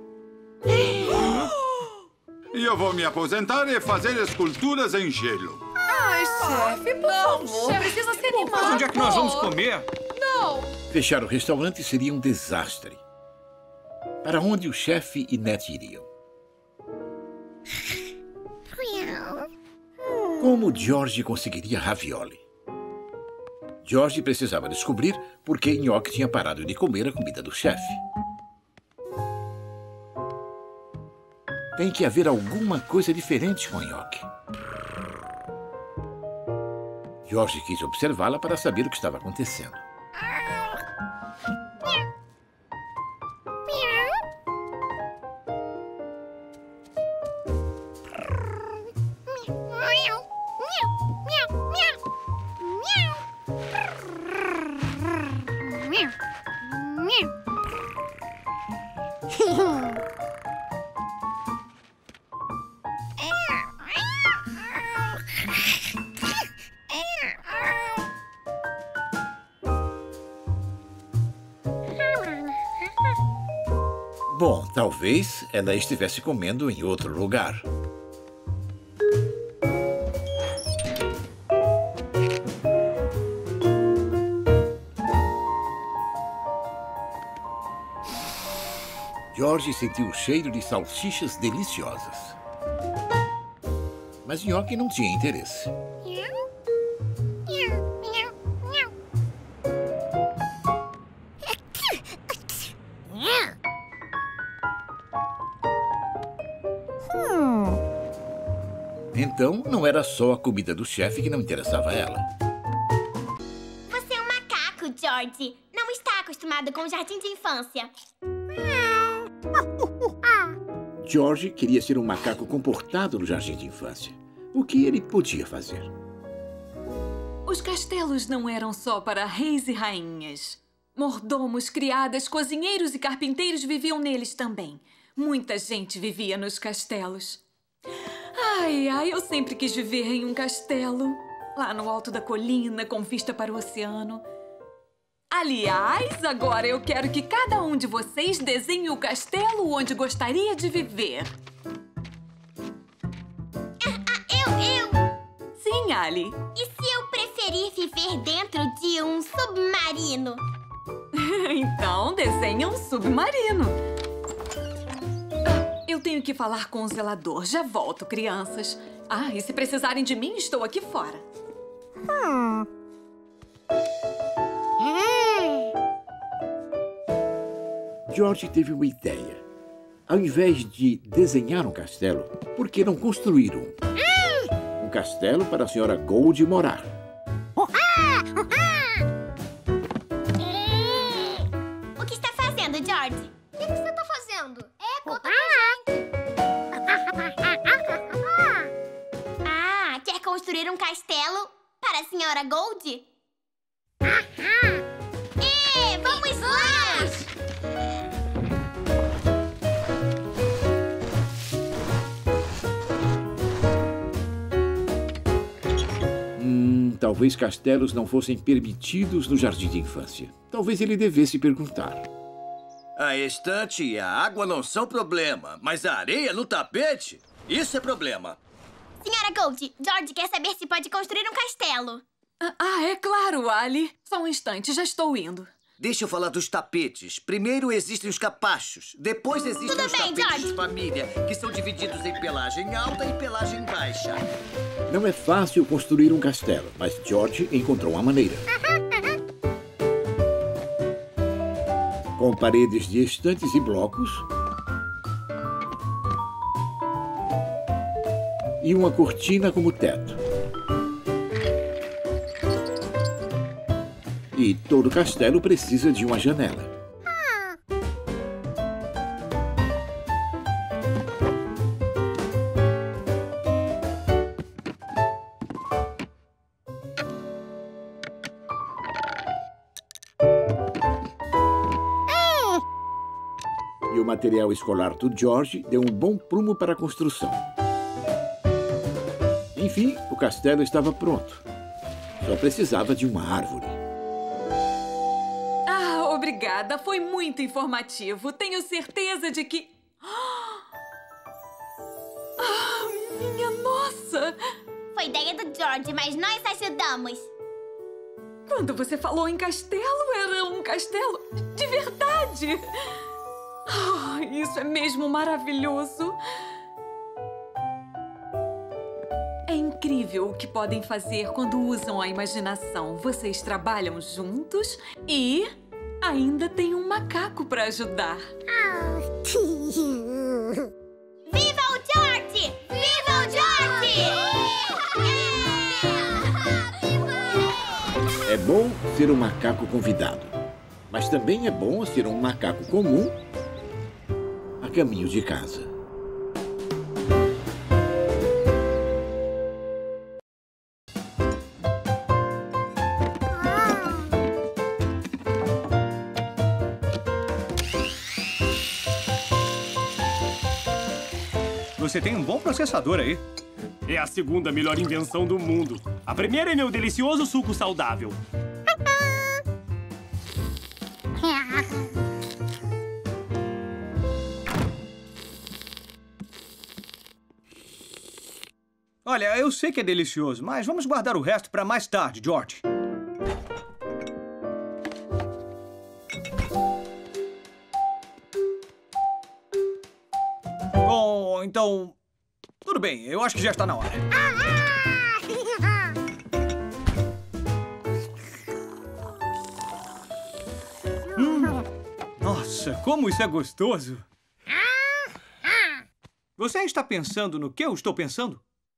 E eu vou me aposentar e fazer esculturas em gelo. Ai, chefe, por favor. Precisa ser animado. Mas onde é que nós vamos comer? Não. Fechar o restaurante seria um desastre. Para onde o chefe e Ned iriam? Como George conseguiria ravioli? George precisava descobrir por que Nhoque tinha parado de comer a comida do chefe. Tem que haver alguma coisa diferente com Nhoque. George quis observá-la para saber o que estava acontecendo. Bom, talvez ela estivesse comendo em outro lugar. George sentiu o cheiro de salsichas deliciosas. Mas Nhoque não tinha interesse. Então, não era só a comida do chefe que não interessava a ela. Você é um macaco, George. Não está acostumado com o jardim de infância. George queria ser um macaco comportado no jardim de infância. O que ele podia fazer? Os castelos não eram só para reis e rainhas. Mordomos, criadas, cozinheiros e carpinteiros viviam neles também. Muita gente vivia nos castelos. Ai, eu sempre quis viver em um castelo. Lá no alto da colina, com vista para o oceano. Aliás, agora eu quero que cada um de vocês desenhe o castelo onde gostaria de viver. Eu! Sim, Ali. E se eu preferir viver dentro de um submarino? Então, desenhe um submarino. Eu tenho que falar com o zelador. Já volto, crianças. E se precisarem de mim, estou aqui fora. George teve uma ideia. Ao invés de desenhar um castelo, por que não construir um? Um castelo para a senhora Gold morar. O que está fazendo, George? O que você está fazendo? Conta pra gente. Quer construir um castelo para a senhora Gold? Vamos lá! Talvez castelos não fossem permitidos no jardim de infância. Talvez ele devesse perguntar. A estante e a água não são problema, mas a areia no tapete, isso é problema. Senhora Gold, George quer saber se pode construir um castelo. É claro, Ali. Só um instante, já estou indo. Deixa eu falar dos tapetes. Primeiro existem os capachos. Depois existem os tapetes de família, que são divididos em pelagem alta e pelagem baixa. Não é fácil construir um castelo, mas George encontrou uma maneira. Com paredes de estantes e blocos e uma cortina como teto. E todo castelo precisa de uma janela. E o material escolar do George deu um bom prumo para a construção. Enfim, o castelo estava pronto. Só precisava de uma árvore. Obrigada, foi muito informativo. Tenho certeza de que... minha nossa! Foi ideia do George, mas nós ajudamos. Quando você falou em castelo, era um castelo de verdade. Isso é mesmo maravilhoso. É incrível o que podem fazer quando usam a imaginação. Vocês trabalham juntos e... ainda tem um macaco para ajudar. Viva o George! Viva o George! ser um macaco convidado. Mas também é bom ser um macaco comum a caminho de casa. Você tem um bom processador aí. É a segunda melhor invenção do mundo. A primeira é meu delicioso suco saudável. Olha, eu sei que é delicioso, mas vamos guardar o resto para mais tarde, George. Bom, então... Tudo bem, eu acho que já está na hora. Nossa, como isso é gostoso! Você está pensando no que eu estou pensando?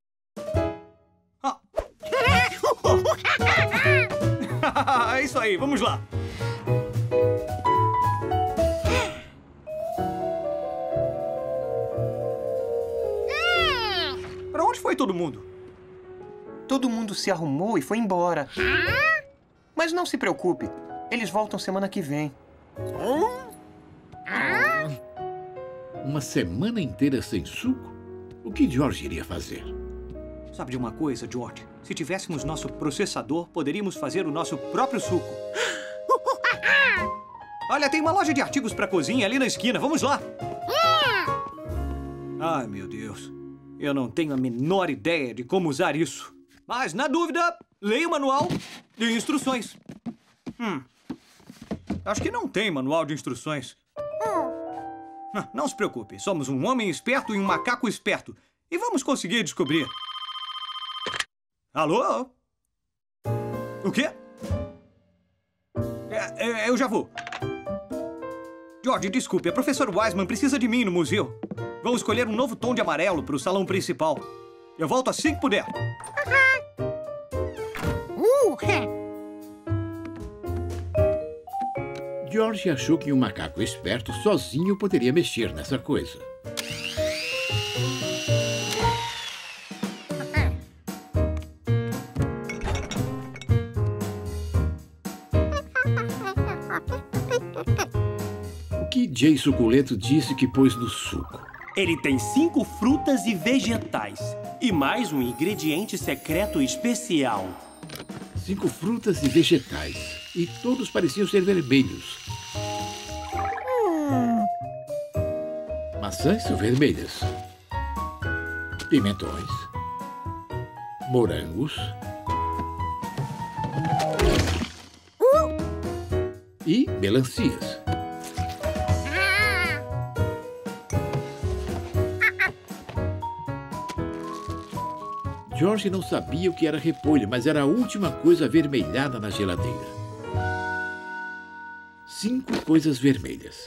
É isso aí, vamos lá. Para onde foi todo mundo? Todo mundo se arrumou e foi embora. Mas não se preocupe, eles voltam semana que vem. Uma semana inteira sem suco? O que George iria fazer? Sabe de uma coisa, George? Se tivéssemos nosso processador, poderíamos fazer o nosso próprio suco. Olha, tem uma loja de artigos para cozinha ali na esquina. Vamos lá. Ai, meu Deus. Eu não tenho a menor ideia de como usar isso. Mas, na dúvida, leia o manual de instruções. Acho que não tem manual de instruções. Não se preocupe. Somos um homem esperto e um macaco esperto. E vamos conseguir descobrir. Alô? O quê? Eu já vou. George, desculpe. A professora Wiseman precisa de mim no museu. Vamos escolher um novo tom de amarelo para o salão principal. Eu volto assim que puder. George achou que um macaco esperto sozinho poderia mexer nessa coisa. O que Jay Suculento disse que pôs no suco? Ele tem 5 frutas e vegetais. E mais um ingrediente secreto especial. 5 frutas e vegetais. E todos pareciam ser vermelhos. Maçãs são vermelhas. Pimentões. Morangos. E melancias. George não sabia o que era repolho, mas era a última coisa avermelhada na geladeira. 5 coisas vermelhas.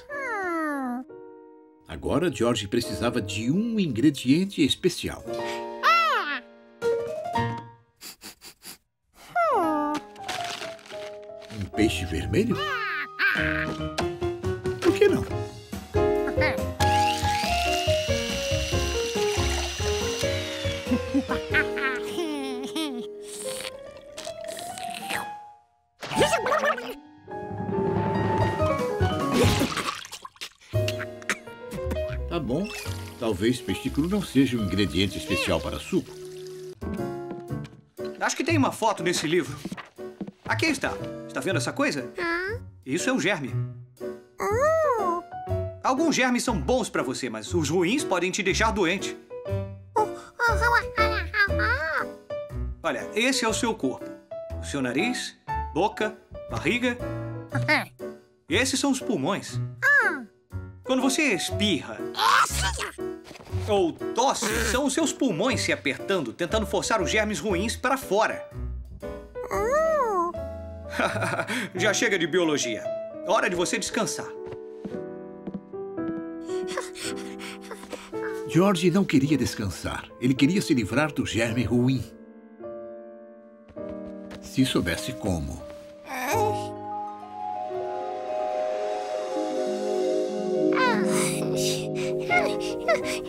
Agora, George precisava de um ingrediente especial. Um peixe vermelho? Por que não? Tá bom. Talvez peixe cru não seja um ingrediente especial para suco. Acho que tem uma foto nesse livro. Aqui está. Está vendo essa coisa? Isso é um germe. Alguns germes são bons para você, mas os ruins podem te deixar doente. Olha, esse é o seu corpo. O seu nariz, boca, barriga. Esses são os pulmões. Quando você espirra ou tosse, são os seus pulmões se apertando, tentando forçar os germes ruins para fora. Já chega de biologia. Hora de você descansar. George não queria descansar. Ele queria se livrar do germe ruim. Se soubesse como.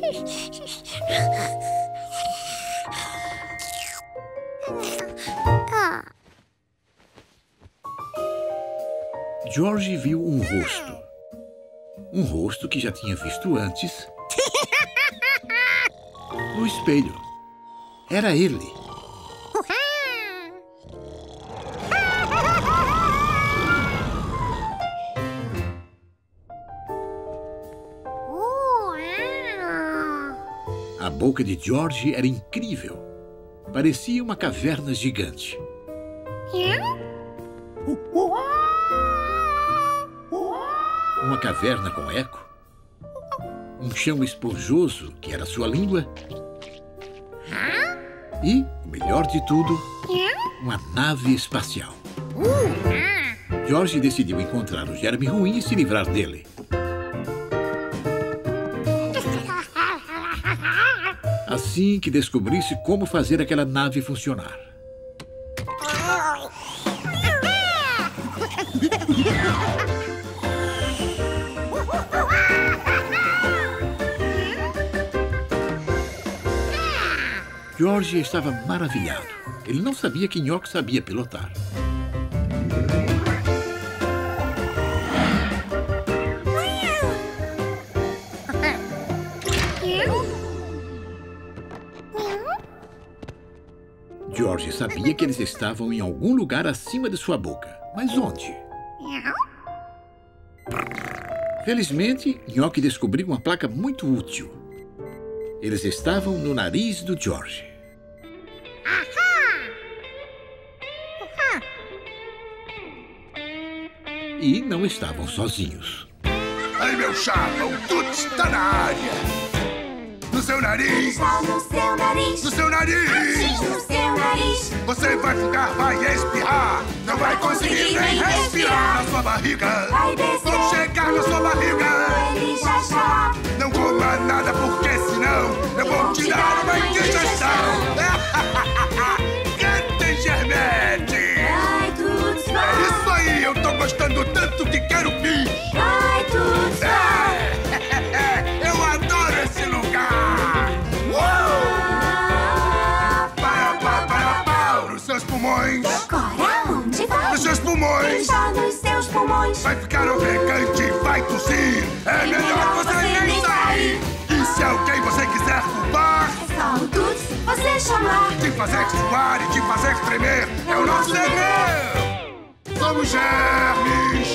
George viu um rosto. Um rosto que já tinha visto antes no espelho. Era ele. A boca de George era incrível. Parecia uma caverna gigante. Uma caverna com eco. Um chão esponjoso, que era sua língua. E, o melhor de tudo, uma nave espacial. George decidiu encontrar o germe ruim e se livrar dele. Assim que descobrisse como fazer aquela nave funcionar. George estava maravilhado. Ele não sabia que Nhoque sabia pilotar. George sabia que eles estavam em algum lugar acima de sua boca. Mas onde? Felizmente, Nhoque descobriu uma placa muito útil. Eles estavam no nariz do George. E não estavam sozinhos. Ai, meu chapa, o Tuts está na área. No seu nariz. Está no seu nariz. No seu nariz. No seu nariz. Você vai espirrar. Não vai conseguir nem respirar. Na sua barriga. Vai descer. Vamos chegar na sua barriga. Ele já está. Não coma nada porque senão eu vou te dar uma indigestão. Cantem germete. Vai, Tuts, vai. É isso aí, eu tô gostando tanto que quero pis. Vai, Tuts, vai. Eu adoro esse lugar. Para os seus pulmões. Agora onde vai? Nos seus pulmões. Está nos seus pulmões. Vai ficar ofegante, vai tossir. É melhor você nem sair. E se alguém você quiser culpar, é só o Tuts você chamar. Te fazer suar e te fazer tremer é o nosso dever. Somos germes.